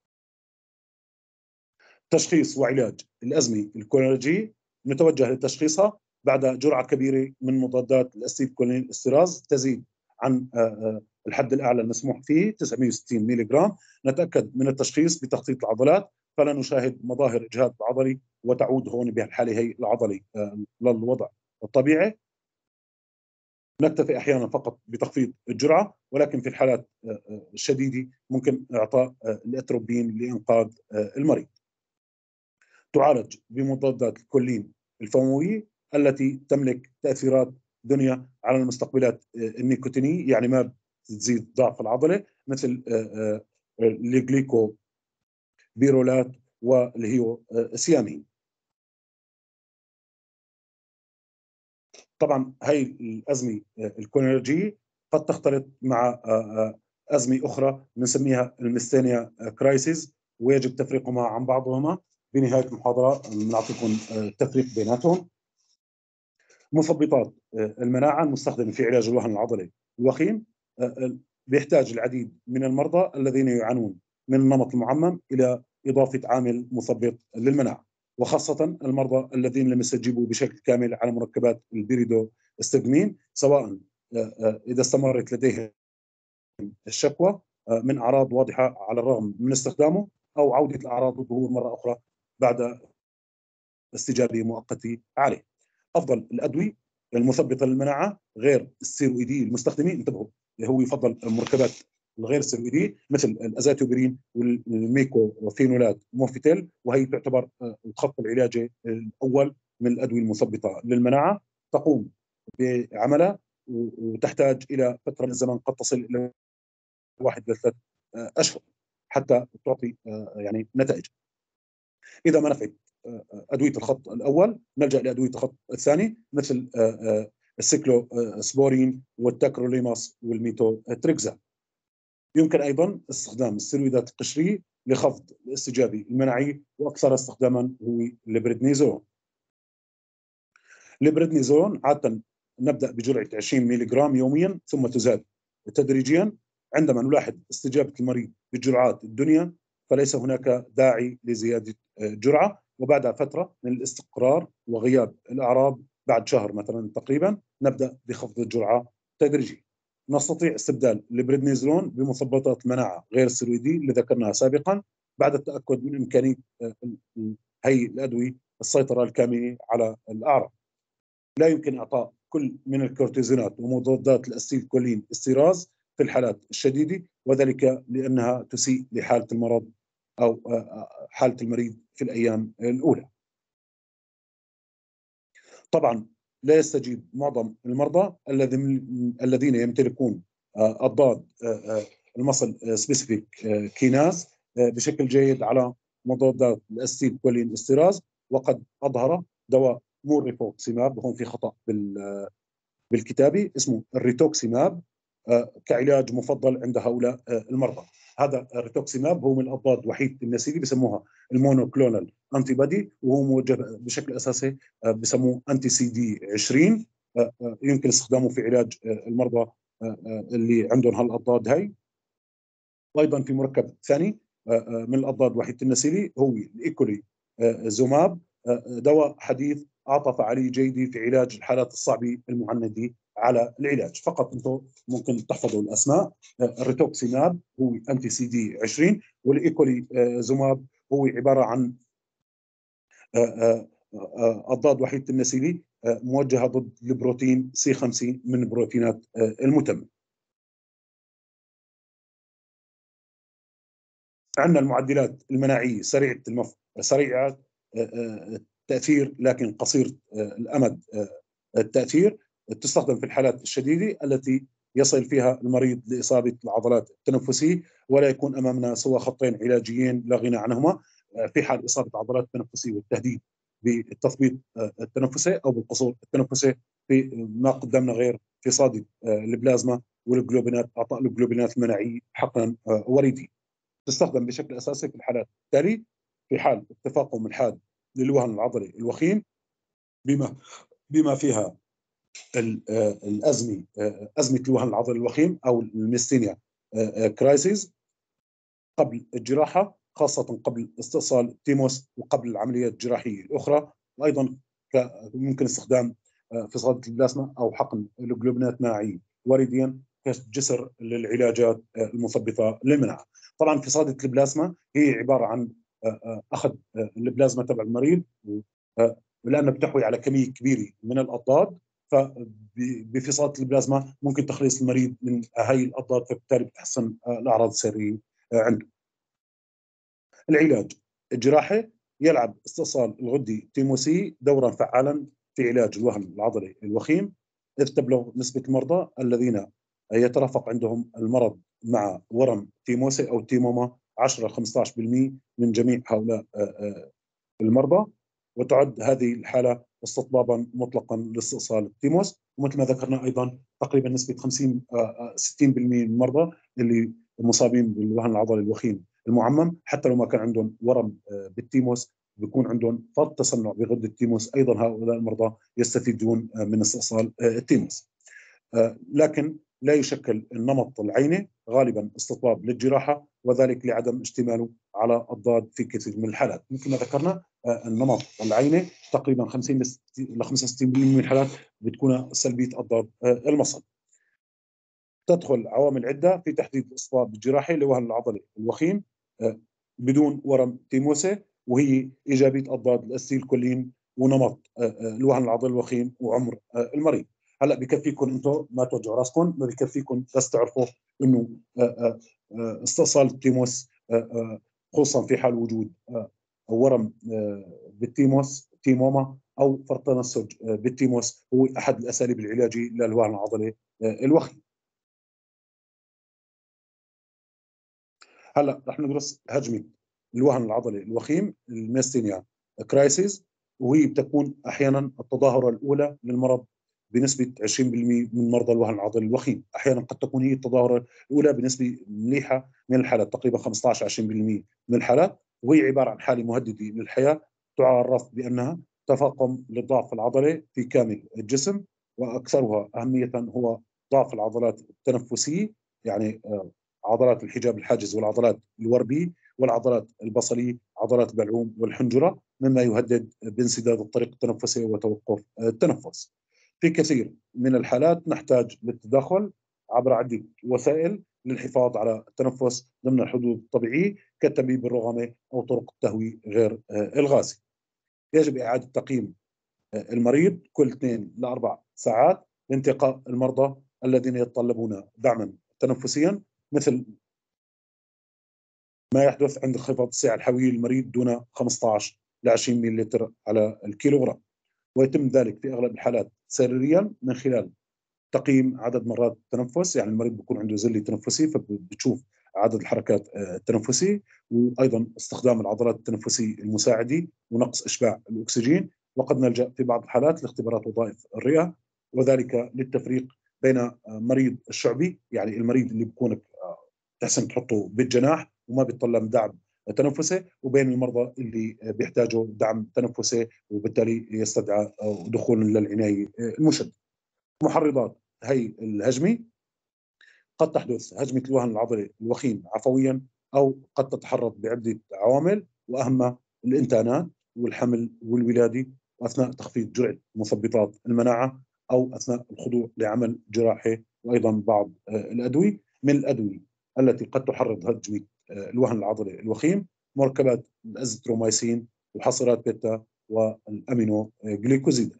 تشخيص وعلاج الازمه الكولونجي: نتوجه لتشخيصها بعد جرعه كبيره من مضادات الاسيد كولين استيراز تزيد عن الحد الاعلى المسموح فيه 960 ملغ. نتاكد من التشخيص بتخطيط العضلات فلا نشاهد مظاهر اجهاد عضلي وتعود هون بهالحاله هي العضلي للوضع الطبيعي. نكتفي احيانا فقط بتخفيض الجرعه، ولكن في الحالات الشديده ممكن اعطاء الاتروبين لانقاذ المريض. تعالج بمضادات الكولين الفمويه التي تملك تاثيرات دنيا على المستقبلات النيكوتينيه، يعني ما تزيد ضعف العضله، مثل الجليكو بيرولات والهيو سيامين. طبعا هي الازمه الكولينرجيه قد تختلط مع ازمه اخرى بنسميها الميستينيا كرايسيس، ويجب تفريقهما عن بعضهما. بنهايه المحاضره بنعطيكم التفريق بيناتهم. مثبطات المناعه المستخدمه في علاج الوهن العضلي الوخيم بيحتاج العديد من المرضى الذين يعانون من النمط المعمم الى اضافه عامل مثبط للمناعه، وخاصه المرضى الذين لم يستجيبوا بشكل كامل على مركبات البيريدو استجمين، سواء اذا استمرت لديهم الشكوى من اعراض واضحه على الرغم من استخدامه، او عوده الاعراض والظهور مره اخرى بعد استجابه مؤقته عليه. افضل الادويه المثبطه للمناعه غير الستيرويدي المستخدمين، انتبهوا، هو يفضل المركبات الغير ستيرويديه مثل الازاتوبرين والميكوفينولات موفيتيل، وهي تعتبر الخط العلاجي الاول من الادويه المثبطه للمناعه. تقوم بعملها وتحتاج الى فتره من الزمن قد تصل الى 1 إلى 3 اشهر حتى تعطي يعني نتائج. اذا ما نفعت ادويه الخط الاول نلجا لادويه الخط الثاني مثل السيكلوسبورين والتاكروليماس والميتوتريكزات. يمكن ايضا استخدام الستيرويدات القشريه لخفض الاستجابه المناعيه، واكثر استخداما هو البريدنيزون. البريدنيزون عاده نبدا بجرعه 20 ملغ يوميا ثم تزاد تدريجيا. عندما نلاحظ استجابه المريض بالجرعات الدنيا فليس هناك داعي لزياده جرعه، وبعد فتره من الاستقرار وغياب الاعراض بعد شهر مثلا تقريبا نبدا بخفض الجرعه تدريجيا. نستطيع استبدال البريدنيزون بمثبطات المناعه غير الستيرويديه اللي ذكرناها سابقا، بعد التأكد من إمكانية هي الأدوية السيطرة الكاملة على الأعراض. لا يمكن إعطاء كل من الكورتيزونات ومضادات الأسيتيلكولين استيراز في الحالات الشديدة، وذلك لأنها تسيء لحالة المرض أو حالة المريض في الأيام الأولى. طبعا لا يستجيب معظم المرضى الذين يمتلكون أضداد المصل سبيسيفيك كيناز بشكل جيد على مضادات الأسيتيلكولين استيراز، وقد أظهر دواء مو الريتوكسيماب، هون في خطأ بالكتابة، اسمه الريتوكسيماب كعلاج مفضل عند هؤلاء المرضى. هذا الريتوكسيماب هو من الأضداد وحيد النسيجي، بسموها المونوكلونال انتي بادي، وهو موجه بشكل أساسي بسموه انتي سي دي 20. يمكن استخدامه في علاج المرضى اللي عندهم هالأضداد هاي. وايضا في مركب ثاني من الأضداد وحيد النسيجي هو الإيكولي زوماب، دواء حديث أعطى فعالية جيدة في علاج الحالات الصعبة المعندة على العلاج. فقط أنتم ممكن تحفظوا الأسماء. الريتوكسيماب هو أنتي سي دي 20، والإيكولي زوماب هو عبارة عن أضداد وحيدة النسيجي موجهة ضد البروتين سي 5 من البروتينات المتممة. عندنا المعدلات المناعية سريعة التأثير لكن قصير الأمد التأثير، تستخدم في الحالات الشديدة التي يصل فيها المريض لإصابة العضلات التنفسية، ولا يكون أمامنا سوى خطين علاجيين لا غنى عنهما في حال إصابة عضلات التنفسية والتهديد بالتثبيط التنفسي أو بالقصور التنفسي، في ما قدمنا غير في صادق البلازما والجلوبينات، أعطاء الجلوبينات المناعية حقنا وريدي. تستخدم بشكل أساسي في الحالات التالية: في حال التفاقم الحاد للوهن العضلي الوخيم بما فيها أزمة الوهن العضلي الوخيم أو الميستينيا كرايسيس، قبل الجراحة، خاصة قبل استئصال التيموس وقبل العمليات الجراحية الأخرى. وأيضا ممكن استخدام فصادة البلازما أو حقن الجلوبينات مناعية ورديا كجسر للعلاجات المثبطة للمناعة. طبعا فصادة البلازما هي عبارة عن أخذ البلازما تبع المريض، لأنها بتحوي على كمية كبيرة من الأضداد، فبفصادة البلازما ممكن تخليص المريض من هاي الأضداد، فبالتالي بتحسن الأعراض السرية عنده. العلاج الجراحي يلعب استئصال الغدة التيموسية دورا فعالا في علاج الوهن العضلي الوخيم، إذ تبلغ نسبة المرضى الذين يترافق عندهم المرض مع ورم تيموسي أو تيموما 10-15% من جميع هؤلاء المرضى، وتعد هذه الحالة استطبابا مطلقا لاستئصال التيموس. ومثل ما ذكرنا أيضا تقريبا نسبة 50-60% من المرضى اللي مصابين بالوهن العضلي الوخيم المعمم، حتى لو ما كان عندهم ورم بالتيموس، بيكون عندهم فرط تصنع بغدة التيموس، أيضا هؤلاء المرضى يستفيدون من استئصال التيموس. لكن لا يشكل النمط العيني غالبا استطباب للجراحة، وذلك لعدم اشتماله على أضداد في كثير من الحالات. مثل ما ذكرنا النمط العيني تقريبا 50-65% من الحالات بتكون سلبية أضداد المصل. تدخل عوامل عدة في تحديد الاستطباب الجراحي لوهن العضلي الوخيم بدون ورم تيموسي، وهي إيجابية أضداد الأسيتيلكولين ونمط الوهن العضلي الوخيم وعمر المريض. هلا بكفيكم انتم ما توجعوا راسكم، ما بكفيكم بس تعرفوا انه استئصال التيموس خصوصا في حال وجود ورم بالتيموس تيموما او فرط تنسج بالتيموس هو احد الاساليب العلاجيه للوهن العضلي الوخيم. هلا رح ندرس هجمه الوهن العضلي الوخيم الميستينيا كرايسيس، وهي بتكون احيانا التظاهره الاولى للمرض بنسبه 20% من مرضى الوهن العضلي الوخيم. احيانا قد تكون هي التظاهره الاولى بنسبه مليحه من الحالات، تقريبا 15-20% من الحالات، وهي عباره عن حاله مهدده للحياه تعرف بانها تفاقم للضعف العضلي في كامل الجسم، واكثرها اهميه هو ضعف العضلات التنفسيه، يعني عضلات الحجاب الحاجز والعضلات الوربي والعضلات البصلية، عضلات البلعوم والحنجرة، مما يهدد بانسداد الطريق التنفسي وتوقف التنفس. في كثير من الحالات نحتاج للتدخل عبر عدة وسائل للحفاظ على التنفس ضمن الحدود الطبيعية، كالتنبيه بالرغمة أو طرق التهوية غير الغازي. يجب إعادة تقييم المريض كل 2 ل 4 ساعات لانتقاء المرضى الذين يتطلبون دعما تنفسيا، مثل ما يحدث عند انخفاض السعة الحيوية للمريض دون 15 ل 20 مللتر على الكيلوغرام. ويتم ذلك في أغلب الحالات سريريا من خلال تقييم عدد مرات التنفس، يعني المريض بيكون عنده زلي تنفسي فبتشوف عدد الحركات التنفسية، وأيضا استخدام العضلات التنفسية المساعدة ونقص إشباع الأكسجين. وقد نلجأ في بعض الحالات لاختبارات وظائف الرئة، وذلك للتفريق بين مريض الشعبي، يعني المريض اللي بيكون تحسن تحطه بالجناح وما بيتطلب دعم تنفسي، وبين المرضى اللي بيحتاجوا دعم تنفسي وبالتالي يستدعى دخول للعناية المشددة. محرضات هي الهجمة: قد تحدث هجمة الوهن العضلي الوخيم عفويا، أو قد تتحرك بعدة عوامل، وأهمها الإنتانات والحمل والولادة، وأثناء تخفيض جرعة مثبطات المناعة، أو أثناء الخضوع لعمل جراحي، وأيضا بعض الأدوية. من الأدوية التي قد تحرض هجمة الوهن العضلي الوخيم: مركبات الأزيثروميسين وحصيرات بيتا والأمينو جليكوزيدات.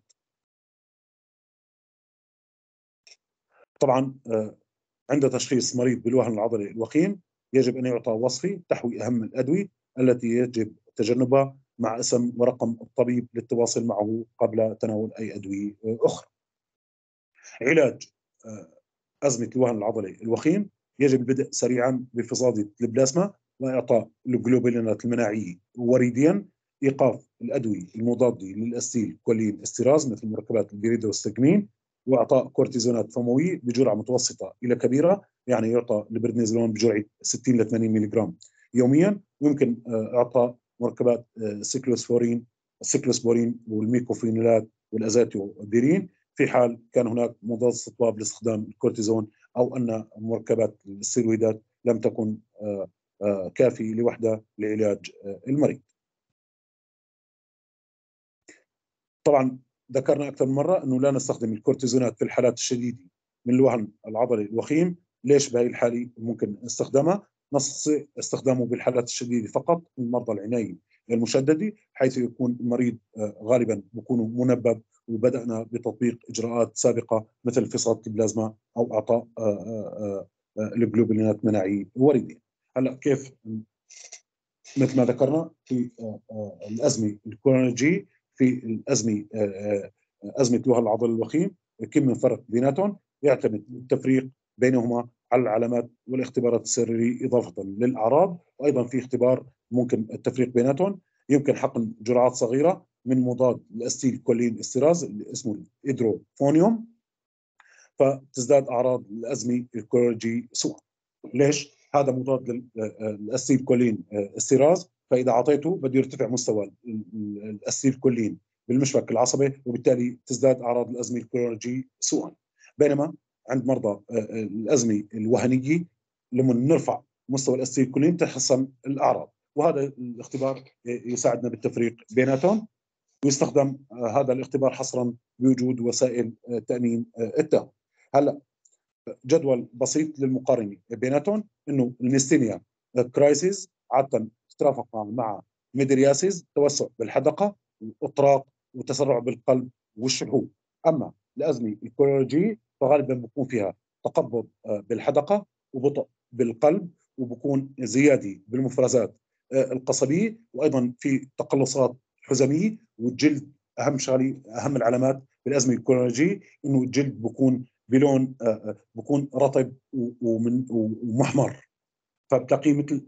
طبعا عند تشخيص مريض بالوهن العضلي الوخيم يجب أن يعطى وصفي تحوي أهم الأدوية التي يجب تجنبها، مع اسم ورقم الطبيب للتواصل معه قبل تناول أي أدوية أخرى. علاج أزمة الوهن العضلي الوخيم: يجب البدء سريعا بفصادة البلازما وإعطاء الجلوبولينات المناعية وريديا، إيقاف الأدوية المضادة للأستيل كولين استيراز مثل مركبات البيريدوستجمين، وإعطاء كورتيزونات فموية بجرعة متوسطة إلى كبيرة، يعني يعطى البرنيزولون بجرعة 60 ل 80 ملغ يوميا. ويمكن إعطاء مركبات السيكلوسبورين والميكوفينولات والأزاتيوديرين في حال كان هناك مضاد استطباب لاستخدام الكورتيزون، أو أن مركبات الستيرويدات لم تكن كافية لوحدها لعلاج المريض. طبعا ذكرنا أكثر من مرة أنه لا نستخدم الكورتيزونات في الحالات الشديدة من الوهن العضلي الوخيم. ليش بهذه الحالة ممكن استخدامها؟ نستطيع استخدامه بالحالات الشديدة فقط من مرضى العناية المشددة، حيث يكون المريض غالبا بيكون منبب، وبدأنا بتطبيق إجراءات سابقة مثل فصاد البلازما أو إعطاء الجلوبولينات مناعية وردية. هلا كيف؟ مثل ما ذكرنا في الأزمة الكورونيجي، في الأزمة أزمة الوهن العضلي الوخيم، كم من فرق بيناتهم؟ يعتمد التفريق بينهما على العلامات والاختبارات السريرية إضافة للأعراض، وأيضا في اختبار ممكن التفريق بيناتهم. يمكن حقن جرعات صغيرة من مضاد الأستيل كولين استيراز اللي اسمه الإيدروفونيوم، فتزداد أعراض الأزمة الكورونيجي سوءا. ليش؟ هذا مضاد للأستيل كولين استيراز، فإذا أعطيته بده يرتفع مستوى الأستيل كولين بالمشبك العصبي، وبالتالي تزداد أعراض الأزمة الكورونيجي سوءا. بينما عند مرضى الأزمة الوهنية لما نرفع مستوى الأستيل كولين تحسن الأعراض، وهذا الاختبار يساعدنا بالتفريق بيناتهم. ويستخدم هذا الاختبار حصرا بوجود وسائل تأمين التهوية. هلا جدول بسيط للمقارنه بيناتهم: انه الميستينيا كرايسيس عاده تترافق مع ميدرياسيس، توسع بالحدقه واطراق وتسرع بالقلب والشحوب. اما الازمه الكورونيجي فغالبا بيكون فيها تقبض بالحدقه وبطء بالقلب، وبكون زياده بالمفرزات القصبيه، وايضا في تقلصات حزميه، والجلد اهم شغله، اهم العلامات بالازمه الكورونيجي انه الجلد بكون بلون بكون رطب ومحمر، فبتلاقيه مثل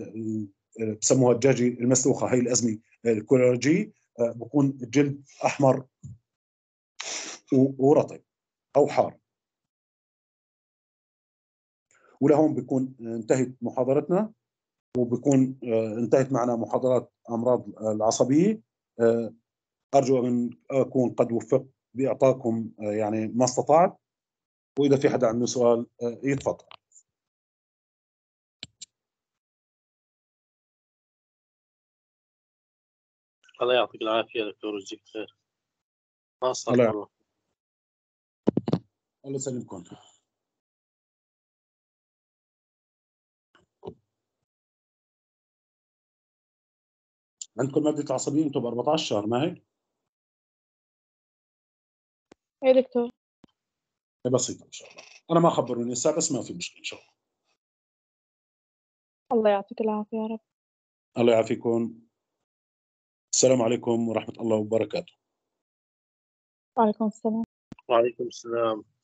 بسموها الدجاجه المسلوخه. هي الازمه الكولوجي بكون الجلد احمر ورطب او حار. ولهون بكون انتهت محاضرتنا، وبكون انتهت معنا محاضرات امراض العصبيه. ارجو ان اكون قد وفقت باعطائكم يعني ما استطعت، واذا في حدا عنده سؤال يتفضل. الله يعطيك العافية دكتور، ويجزيك خير. ما صار الله والله. الله يسلمكم. عندكم مادة العصبية أنتم ب 14 شهر ما هيك؟ ايه دكتور. بسيطة إن شاء الله. أنا ما خبروني لسه بس ما في مشكلة إن شاء الله. الله يعطيك العافية يا رب. الله يعافيكم. السلام عليكم ورحمة الله وبركاته. وعليكم السلام. وعليكم السلام.